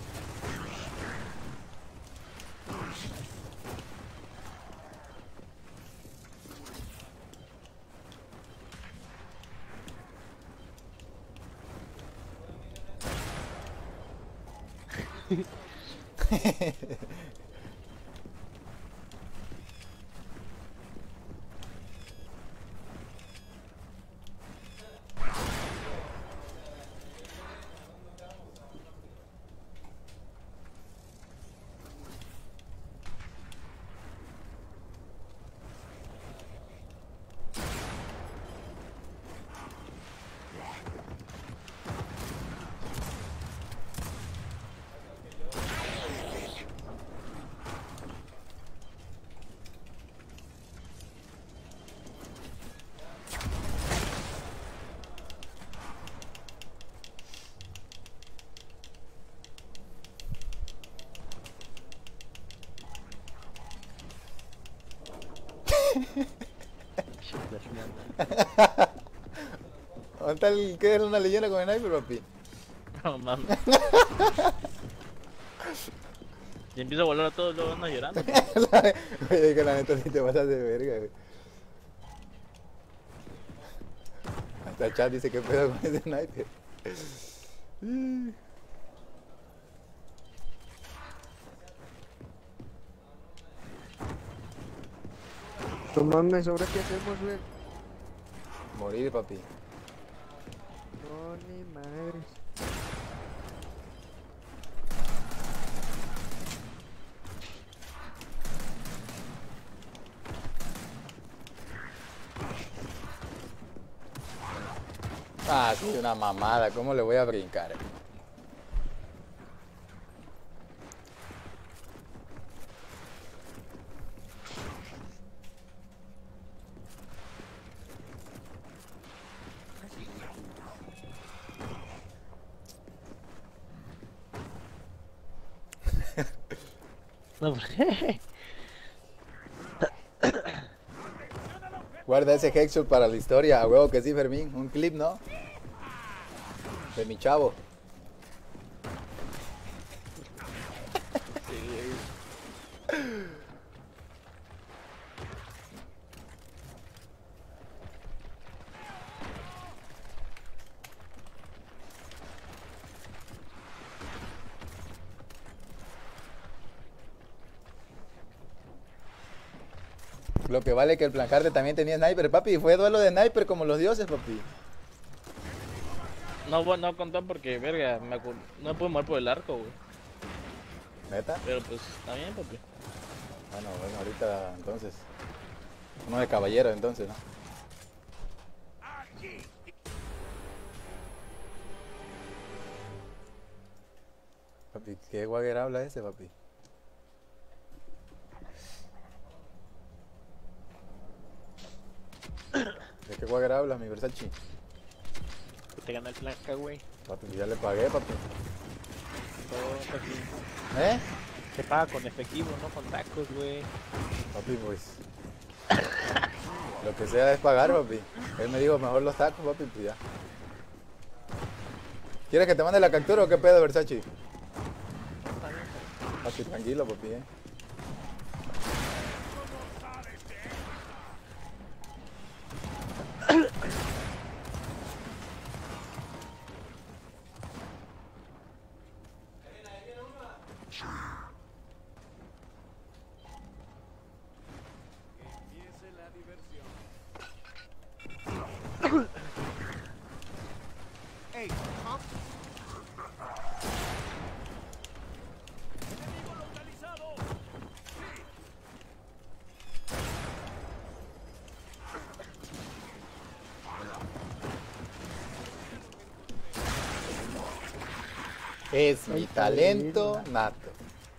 ¿Dónde está el que es una leyenda con el sniper, papi? No mames. Y empieza a volar a todos, luego andas llorando. Oye, que la neta sí te pasas de verga, güey. Hasta el chat dice que pedo con ese sniper. No mames, ¿ahora qué hacemos, güey? Morir, papi. No, ni madres. Ah, sí, una mamada. ¿Cómo le voy a brincar? No, Guarda ese headshot para la historia, a huevo que sí, Fermín. Un clip, ¿no? De mi chavo. Lo que vale que el Plancarte también tenía sniper, papi. Fue duelo de sniper como los dioses, papi. No contó porque, verga, no puedo mover por el arco, güey. ¿Neta? Pero pues, está bien, papi. Bueno, ahorita entonces. Uno de caballero entonces, ¿no? Papi, ¿qué Wagger habla ese, papi? ¿De qué Wagger habla, mi Versace? Que te gana el Blanca, güey. Papi, ya le pagué, papi. Todo, papi. ¿Eh? Se paga con efectivo, no con tacos, güey. Papi, pues. Lo que sea es pagar, papi. Él me dijo mejor los tacos, papi, pues ya. ¿Quieres que te mande la captura o qué pedo, Versace? Papi, tranquilo, papi, Empiece la diversión. Ey, enemigo localizado. Es mi talento nato.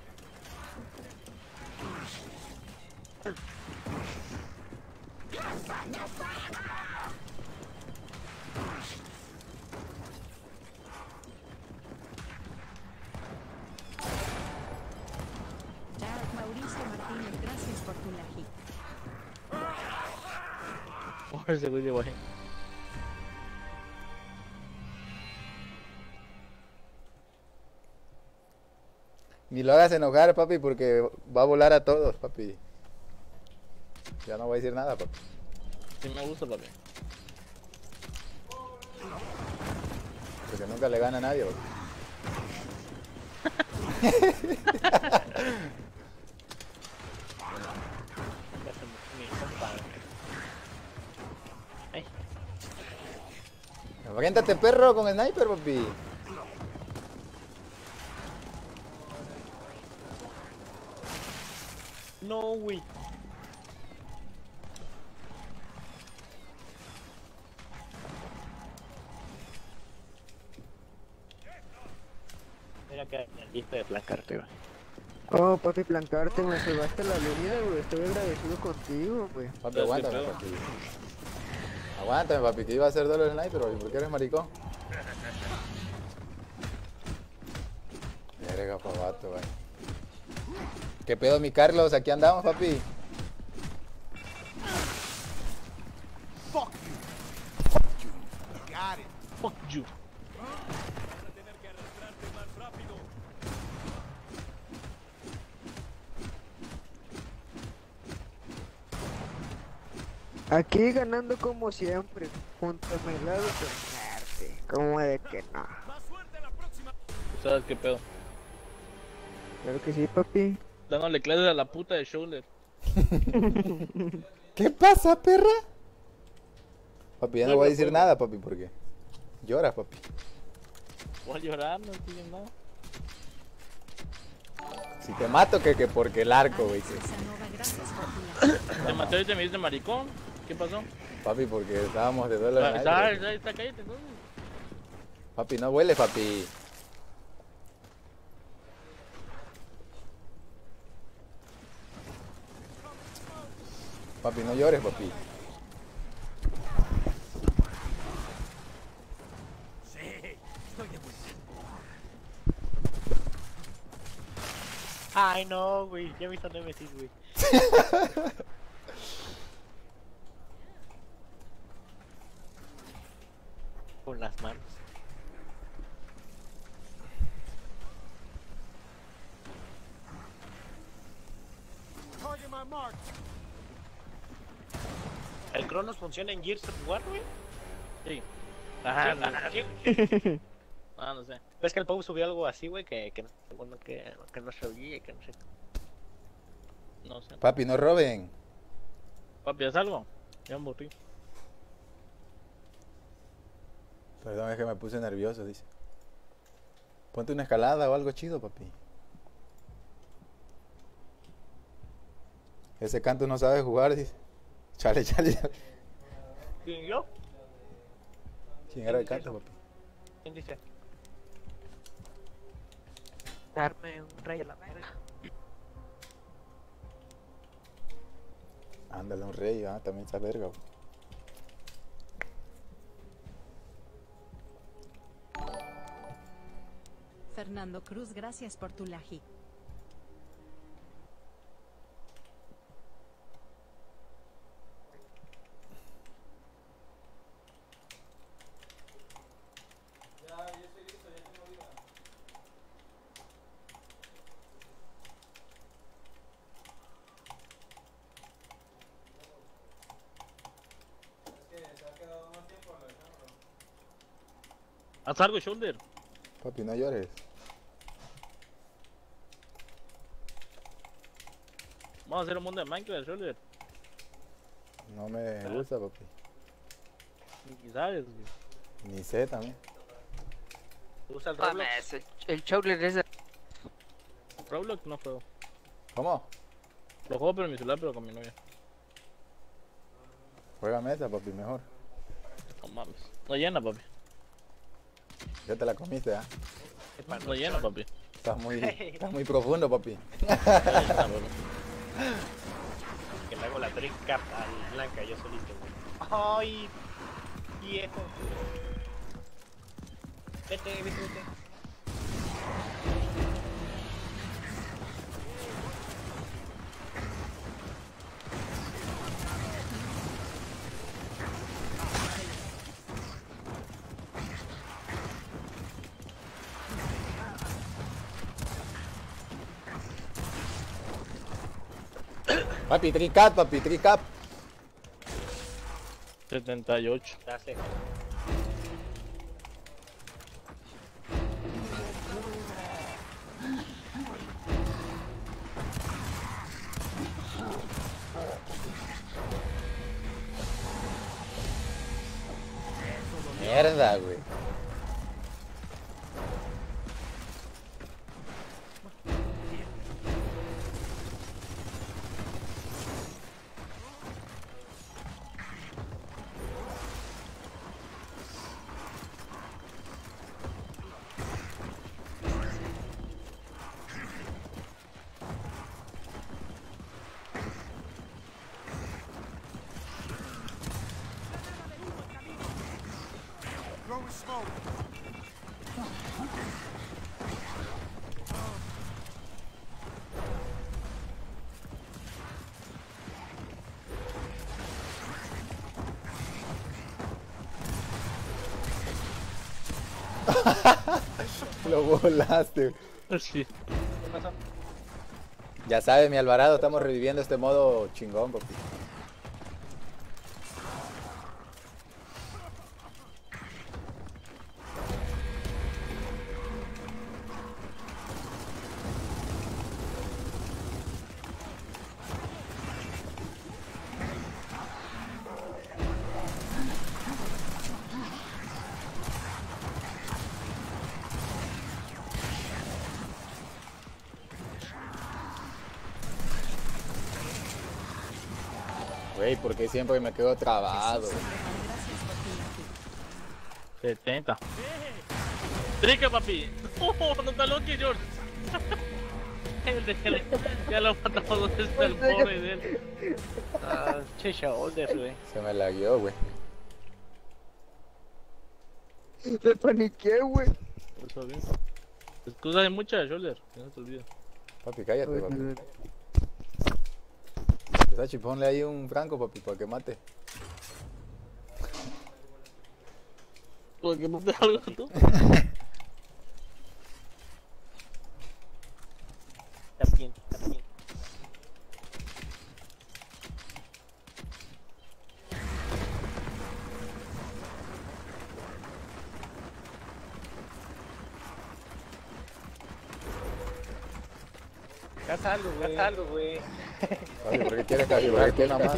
Dark Mauricio Martínez, gracias por tu like. Oh, ese güey de guay. Ni lo hagas enojar, papi, porque va a volar a todos, papi. Ya no voy a decir nada, papi. Sí me gusta, papi. Porque nunca le gana a nadie, papi. Ay, Aviéntate, perro, con sniper, papi. no, güey. Mira que listo de flancarte, güey. Oh, papi, plancarte, me salvaste la vida, güey. Estoy agradecido contigo, güey. Papi, aguántame, papi. Aguántame, papi, que iba a hacer duelo el sniper, papi. ¿Por qué eres maricón? Verga, pavato, güey. ¿Qué pedo, mi Carlos? Aquí andamos, papi. Fuck you. Fuck you. Got it. Fuck you. Vas a tener que arrastrarte más rápido. Aquí ganando como siempre, junto a mi lado plancarte. ¿Cómo de que no? Más suerte la próxima. ¿Tú sabes qué pedo? Claro que sí, papi. Dándole clases a la puta de Shoulder. ¿Qué pasa, perra? Papi, ya no voy a decir nada, papi, porque lloras, papi. Voy a llorar, no entiendo nada. Si te mato, que porque el arco, güey. Alex Casanova, gracias por tu like. Te maté y te me dices maricón. ¿Qué pasó? Papi, porque estábamos de duelo de Está sniper. cállate, ¿no? Papi, no huele, papi. Papi, no llores, papi. Sí, estoy de vuelta. Ay, no, güey. Ya he visto Nemesis, güey. Con las manos. Target my mark. ¿El Cronos funciona en Gears of War, güey? Sí. Ajá, Sí, ajá. sí. Ah, no sé. ¿Ves que el Pau subió algo así, güey? Bueno, que no se oía, que no sé. No sé. Papi, no roben. Papi, ¿haz algo? Ya me aburrí. Perdón, es que me puse nervioso, dice. Ponte una escalada o algo chido, papi. Ese canto no sabe jugar, dice. Chale, chale, chale. ¿Quién, yo? ¿Quién era el canto, papi? ¿Quién dice? Darme un rey a la verga. Ándale, un rey, también está verga, güey. Fernando Cruz, gracias por tu like. Haz algo, Shoulder. Papi, no llores. Vamos a hacer un mundo de Minecraft, Shoulder. No me gusta, papi. Ni sabes, güey. Ni sé también. ¿Usa el Roblox? Mames, el Chowler es... Roblox no juego. ¿Cómo? Lo juego pero en mi celular, pero con mi novia. Juega mesa, papi, mejor. No mames. No llena, papi. Ya te la comiste, ¿ah? No llena, papi. Estás muy profundo, papi. Que le hago la trinca al Blanca yo solito, güey. ¡Ay! Viejo. Vete, vete, vete. Papi, tricap, papi, tricap. 78. Ya sé. Mierda, güey. Lo volaste. Sí. ¿Qué pasó? Ya sabes, mi Alvarado, estamos reviviendo este modo chingón, papi. Güey, porque siempre me quedo trabado. 70. ¡Trica, papi! ¡Oh, no está loco, George! Ya lo matamos dos veces el pobre de él. Ah, che, Shoulder, güey. Se me lagueó, güey. Me paniqué, güey. Eso bien. Excusa de mucha, Shoulder. No se te olvide. Papi, cállate, papi. Sachi, ponle ahí un franco, papi, para que mate. ¿Por qué mates algo tú? Está bien, está bien. Caza algo, güey. Caza algo, güey. Papi, ¿por qué quieres calibrar? ¿Qué nada más?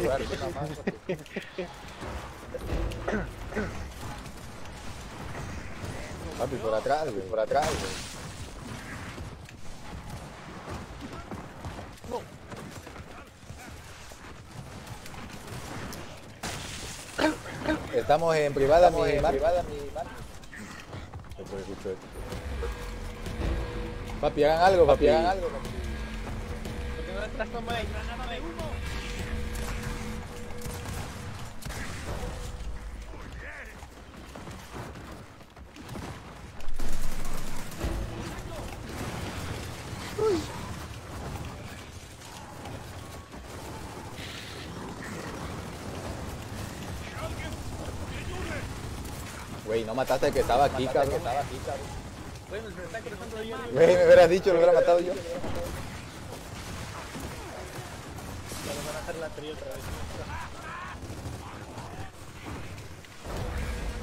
Papi, por atrás, güey, por atrás, güey. Estamos en privada, mi mar. Papi, hagan algo, papi, hagan algo. ¿Por qué no entras con Mike? ¡Granada de humo! Güey, no mataste al que estaba aquí, cabrón. Bueno, se está cruzando ahí. Güey, me hubieras dicho, lo hubiera matado yo. Ya nos van a hacer la tría otra vez.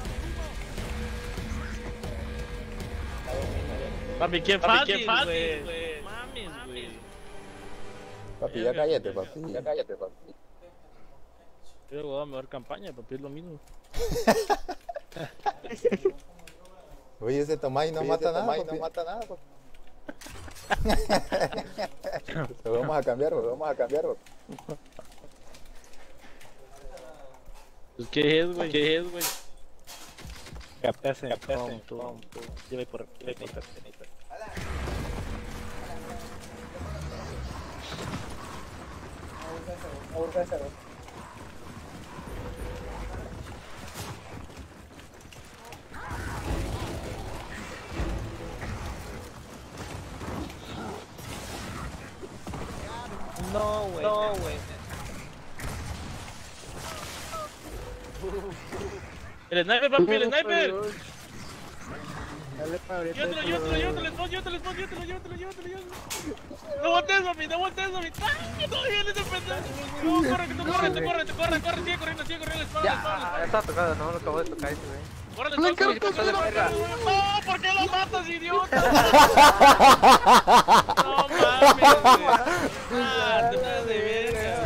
Papi, qué fácil, güey. Mames, güey. Papi, ya cállate, papi. Ya cállate, papi. Yo voy a mejor campaña, papi, es lo mismo. Oye, ese Tomás no mata nada, papi. No mata nada, papi. Lo vamos a cambiar, güey. Vamos a cambiar, güey. Pues, ¿qué es, güey? ¿Qué es, güey? Captaste. Lleve por No, güey. No, güey. El sniper, papi, el sniper. Dale para abrir. Llévatelo. No voltees, papi, no voltees, papi. ¡Ah! No viene ese pendejo. No, corre, sigue corriendo, espalda. Ya está tocado, no lo acabo de tocar ese, güey. Córrele, no, ¿por qué lo matas, idiota? No mames, te estás de verga.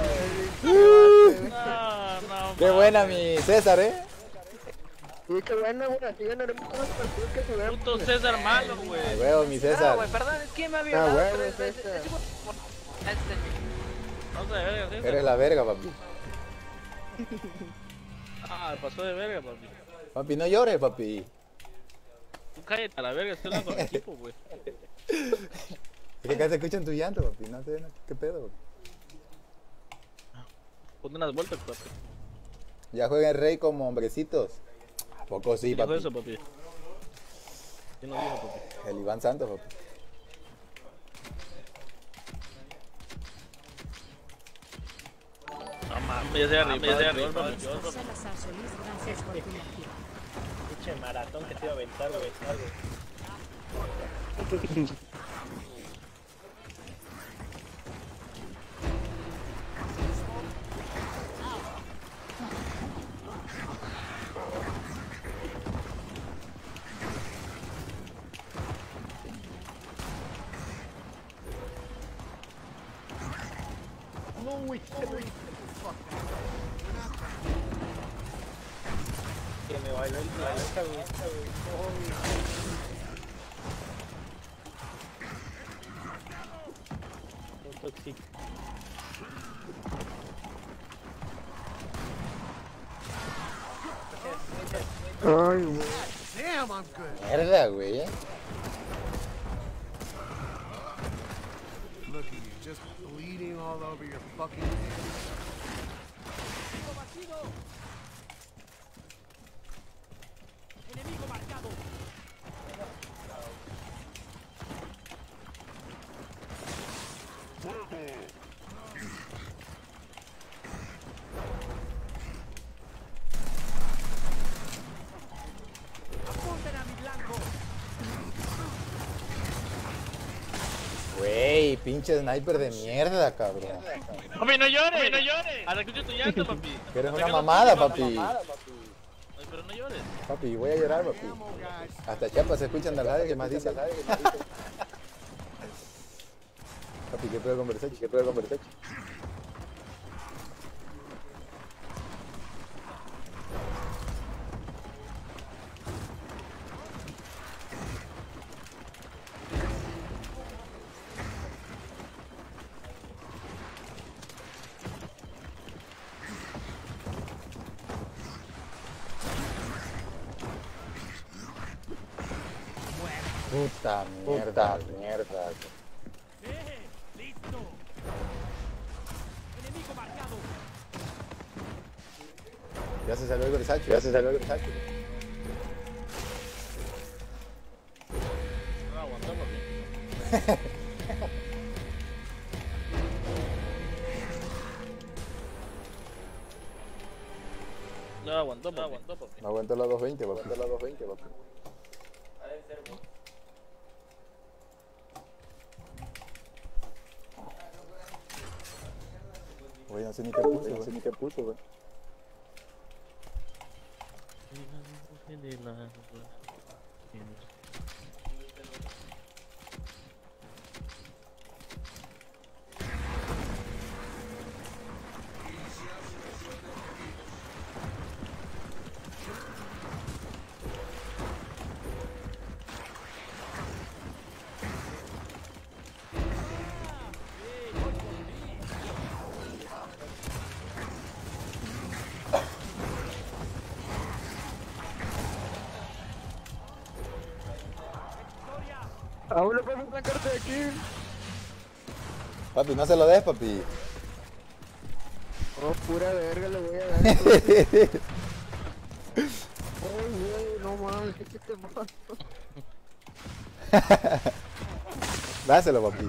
No, qué buena mi César, Sí, qué buena, güey. Así ganaremos todos los partidos que se vean. Puto César malo, güey. Ay, huevo, mi César. güey, perdón, es que me había hablado huevo, 3 veces. César. Vamos a ver, César. Eres la verga, papi. Pasó de verga, papi. Papi, no llores, papi. Tú cállate a la verga, estoy hablando con el equipo, güey. Es que acá se escuchan tu llanto, papi. No sé qué pedo, papi. Ponte unas vueltas, papi. Ya juega el rey como hombrecitos. ¿A poco sí, ¿Qué dijo papi? eso, papi? ¿Quién lo dijo, papi? El Iván Santos, papi. No mames, ya se arriba, papi. Salazar Solís, gracias por tu energía. Pinche maratón que te iba a aventar, güey. Que me bailó el planeta, güey. Tóxico. Ay, güey. Damn, I'm good. Mierda, güey. Look at you, just bleeding all over your fucking hands. Enemigo marcado. Apunten a mi blanco. Güey, pinche sniper de mierda, cabrón. Papi, no llores, no llores. Ahora escucho tu llanto, papi. Que eres una mamada, papi. Ay, pero no llores. Papi, voy a llorar, papi. Hasta Chiapas se escuchan de la radio que más dice. Papi, ¿qué puedo conversar? ¿Qué puedo conversar? Puta mierda, mierda. Listo. Enemigo marcado. Ya se salió el Versace, ya se salió el Versace. No, aguantó, papi. No aguantó, papi. No aguanto la 220, papi. Aguanto la 220, papi. Güey, no sé ni qué puse, güey. No sé ni qué puse, güey. Aún no puedo sacarte de aquí. Papi, no se lo des, papi. Oh, pura verga le voy a dar. Oh, güey, no mames, que te mato. Dáselo, papi.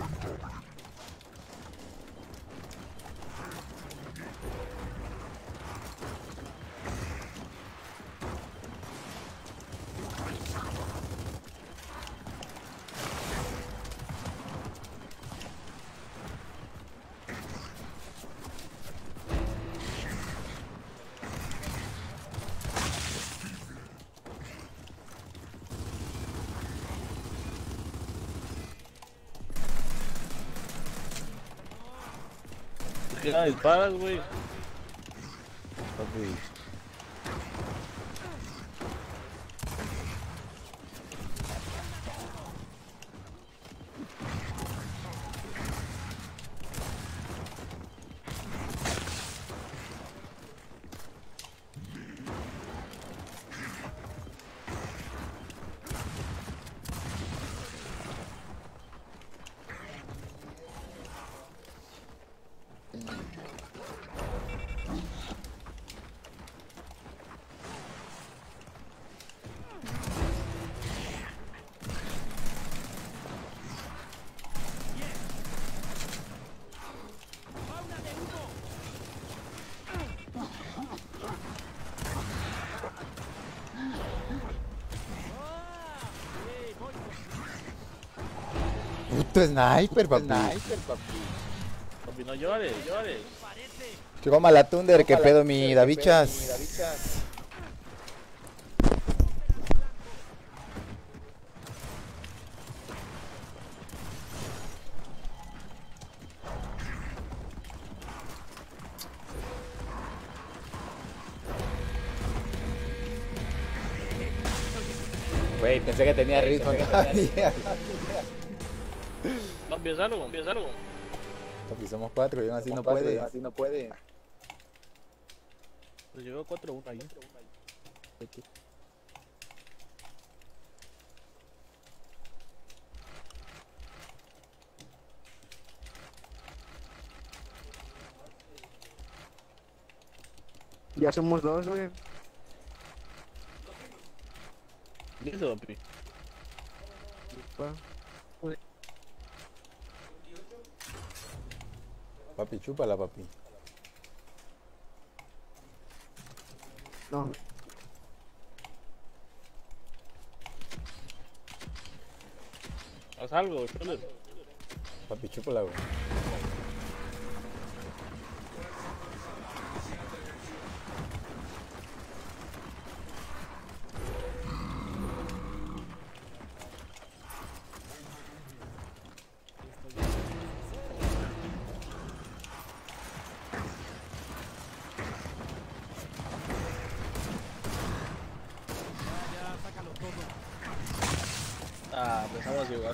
¿Qué no disparas, güey? Papi. Puto sniper, papi. Papi, no llores, llores. Chico Malatunder, qué pedo, mi Davichas. Güey, pensé que tenía ritmo todavía. No, empieza algo, empieza algo. Papi, somos 4 y aún así no puede. Así no puede. Pues llegó 4-1 ahí. Ya somos 2, güey. Listo, papi. Papi, chúpala, papi. No. Haz algo, chulo. Papi, chúpala, güey. Ah, empezamos igual,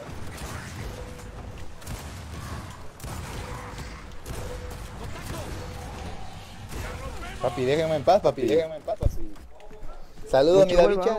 Papi, déjenme en paz, papi. Déjenme en paz, así. Saludos, mi Davichas.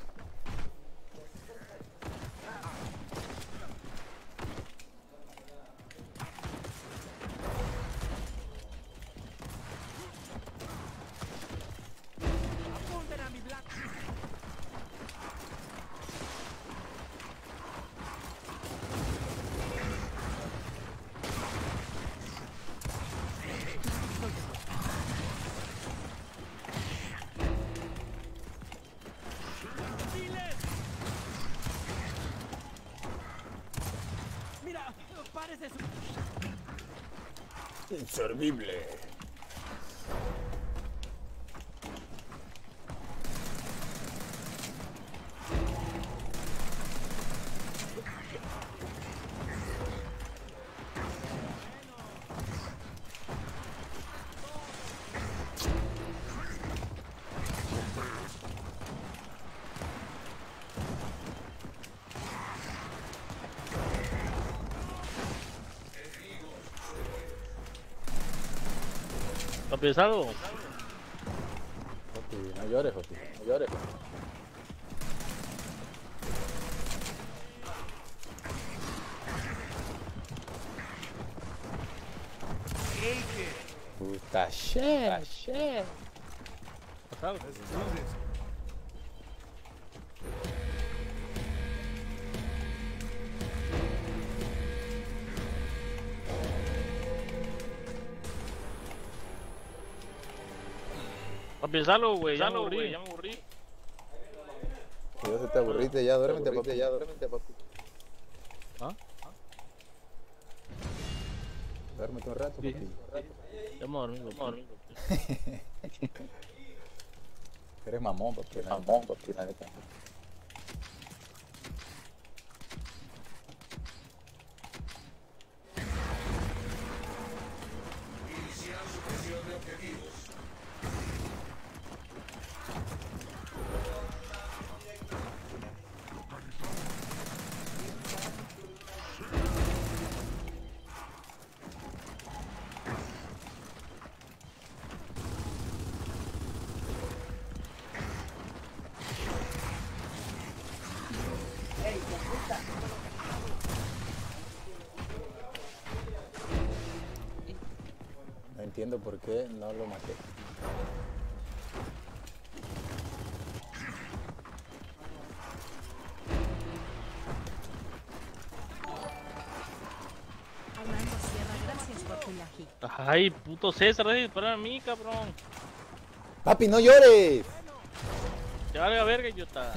Mira, pares de su... Inservible. Papi, ¿es algo? Papi, no llores, papi. No llores, papi. Puta shit. Pasado. Papi, pensarlo, güey, ya me aburrí. Si ya se te aburriste, ya duérmete, papi. ¿Ah? Duérmete un rato, Sí. papi. Ya me dormí, papi. Eres mamón, papi. La neta. No entiendo por qué no lo maté. Orlando Sierra, gracias por tu laji. Ay, puto César, deja de disparar a mí, cabrón. Papi, no llores. Ya valga verga, idiota.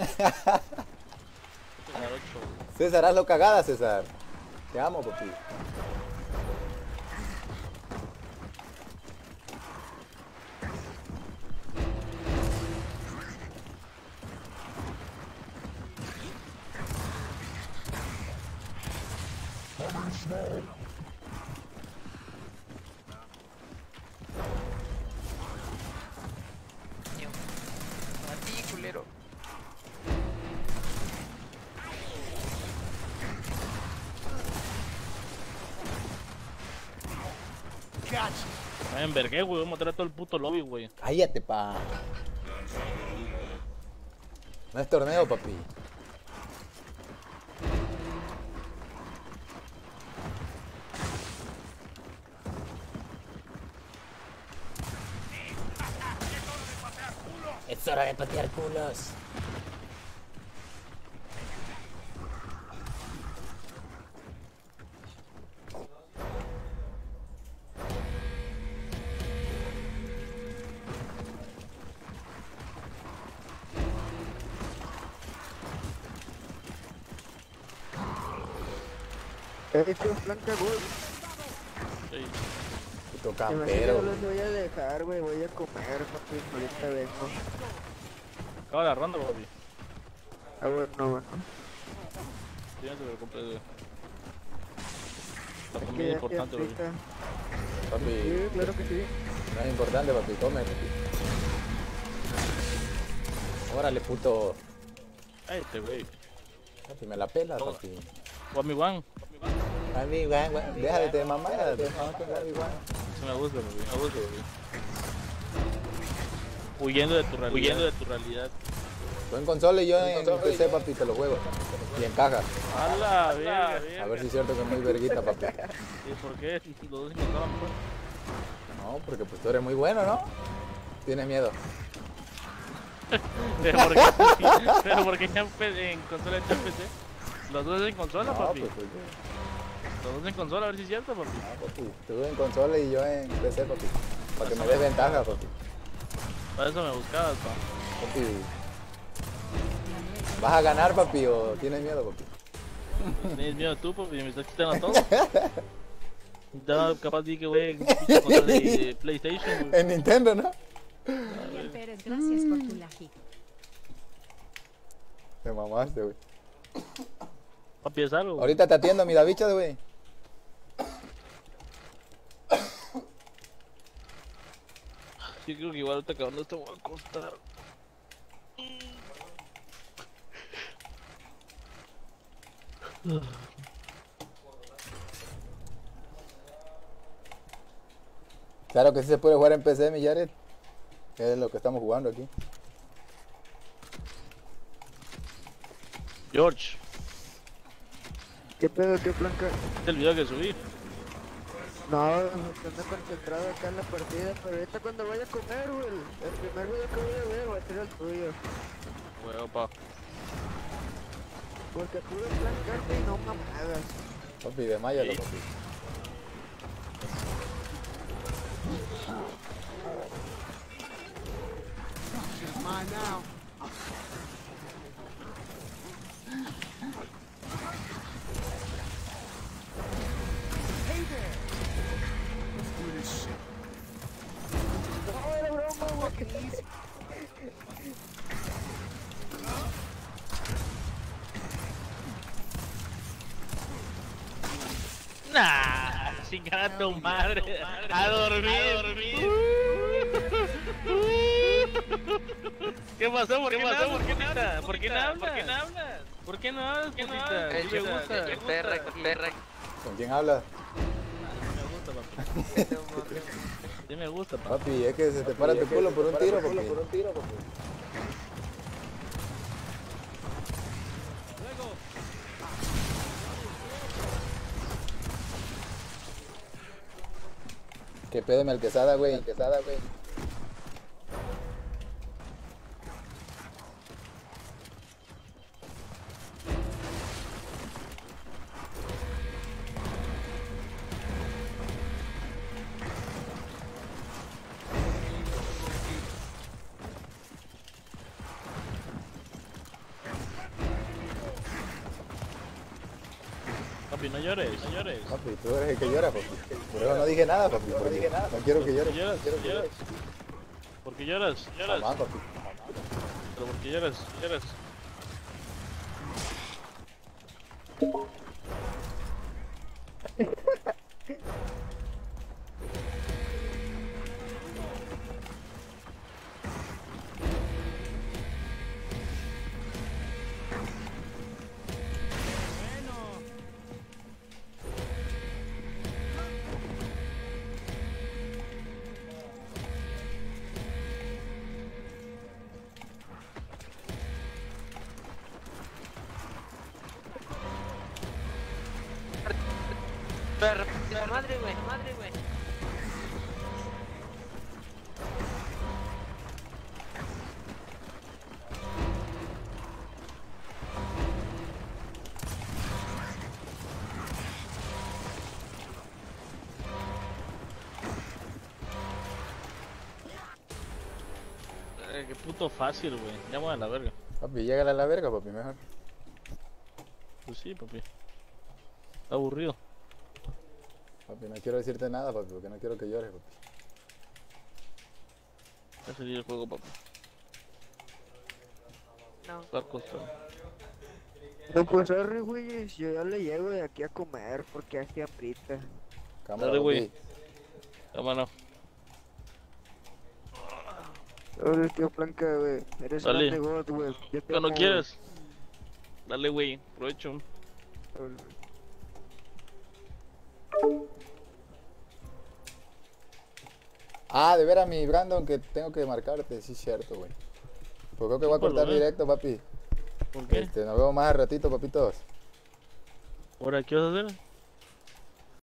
César, hazlo cagada, César. Te amo, papi. A ti, culero. Me envergué, güey, voy a matar a todo el puto lobby, güey. Cállate, pa. No es torneo, papi. Es hora de patear culos. Esto es blanca gol. Sí. Puto Se me hace que campero. no los voy a dejar, güey. Voy a comer, papi. Ahorita vengo. Acaba la ronda, papi. Ah, bueno. Sí, no te preocupes, güey. La Es comida que es ya importante, güey. ahorita. Papi, Sí, claro que sí. no es importante, papi. Come, papi. Órale, puto. Ay, este, güey. Papi, me la pela, papi. Guami Juan. Mami, guan. Déjale de mamada. Mami, guan. Eso me gusta, papi. Me gusta, papi. Huyendo de tu realidad. Tú en consola y yo en PC, papi, te lo juego. Y en caja. A la verga, A ver si es cierto que es muy verguita, papi. ¿Y por qué? Los dos encontraban mejor. No, porque pues tú eres muy bueno, ¿no? Tienes miedo. Pero porque ya en consola está en PC. Los dos en consola, No, papi. pues, Los dos en consola, a ver si es cierto, papi. papi, tú en consola y yo en PC, papi. Para que me des ventaja, papi. Para eso me buscabas, pa. Papi. ¿Vas a ganar, papi, o tienes miedo, papi? Tienes miedo tú, papi, me estás quitando todo. Ya capaz de que voy en pinche consola de PlayStation, güey. En Nintendo, ¿no? Miguel Pérez, gracias por tu laji. Te mamaste, güey. Papi, es algo. Ahorita te atiendo, mi Davichas, güey. Yo creo que igual ahorita acabando esto voy a acostar. Claro que sí se puede jugar en PC, mi Jared. Que es lo que estamos jugando aquí. George, ¿Qué pedo, qué blanca? ¿viste el video que subí? No, estoy concentrado acá en la partida, pero ahorita cuando vaya a comer, güey, el primer video que voy a ver va a ser el tuyo. Huevo, pa. Porque puro plan carta y no mamadas. Papi, desmayalo, Sí. papi. Mine now. Hey there. Let's do this shit. No, era broma, güey, que easy. Nah, chingada tu madre. A dormir. ¿Qué pasó? ¿Por qué no hablas? ¿Por qué no hablas? ¿Por qué no hablas, putita? Sí me gusta. Perra. ¿Con quién hablas? Sí me gusta, pa. Papi, es que se te para tu culo por un tiro, papi. ¿Qué pedo, mi Alquesada, güey? Papi, no llores. Papi, tú eres el que llora, papi. Por eso no dije nada, papi. Porque no quiero que llores. Lloras. ¿Por qué lloras? Jamás, papi. ¿Pero por qué lloras? Perra. Madre, güey. Qué puto fácil, güey. Ya voy a la verga. Papi, llégale a la verga, papi, mejor. Pues sí, papi. Está aburrido. Papi, no quiero decirte nada, papi, porque no quiero que llores, papi. Ya sería el juego, papi. No. Estar costado. No, pues sorry, güey, yo ya le llego de aquí a comer porque hace aprita. Cámara, Dale, güey. papi. Cámara. Sorry, tío Blanca, güey, eres Dale. grande God, güey. Yo te Cuando amo, quieras. Dale, güey. Provecho. güey. Ah, de veras, mi Brandon, que tengo que marcarte, sí es cierto, güey. Pues creo que voy a cortar directo, papi. ¿Por qué? Nos vemos más al ratito, papitos. ¿Ahora qué vas a hacer?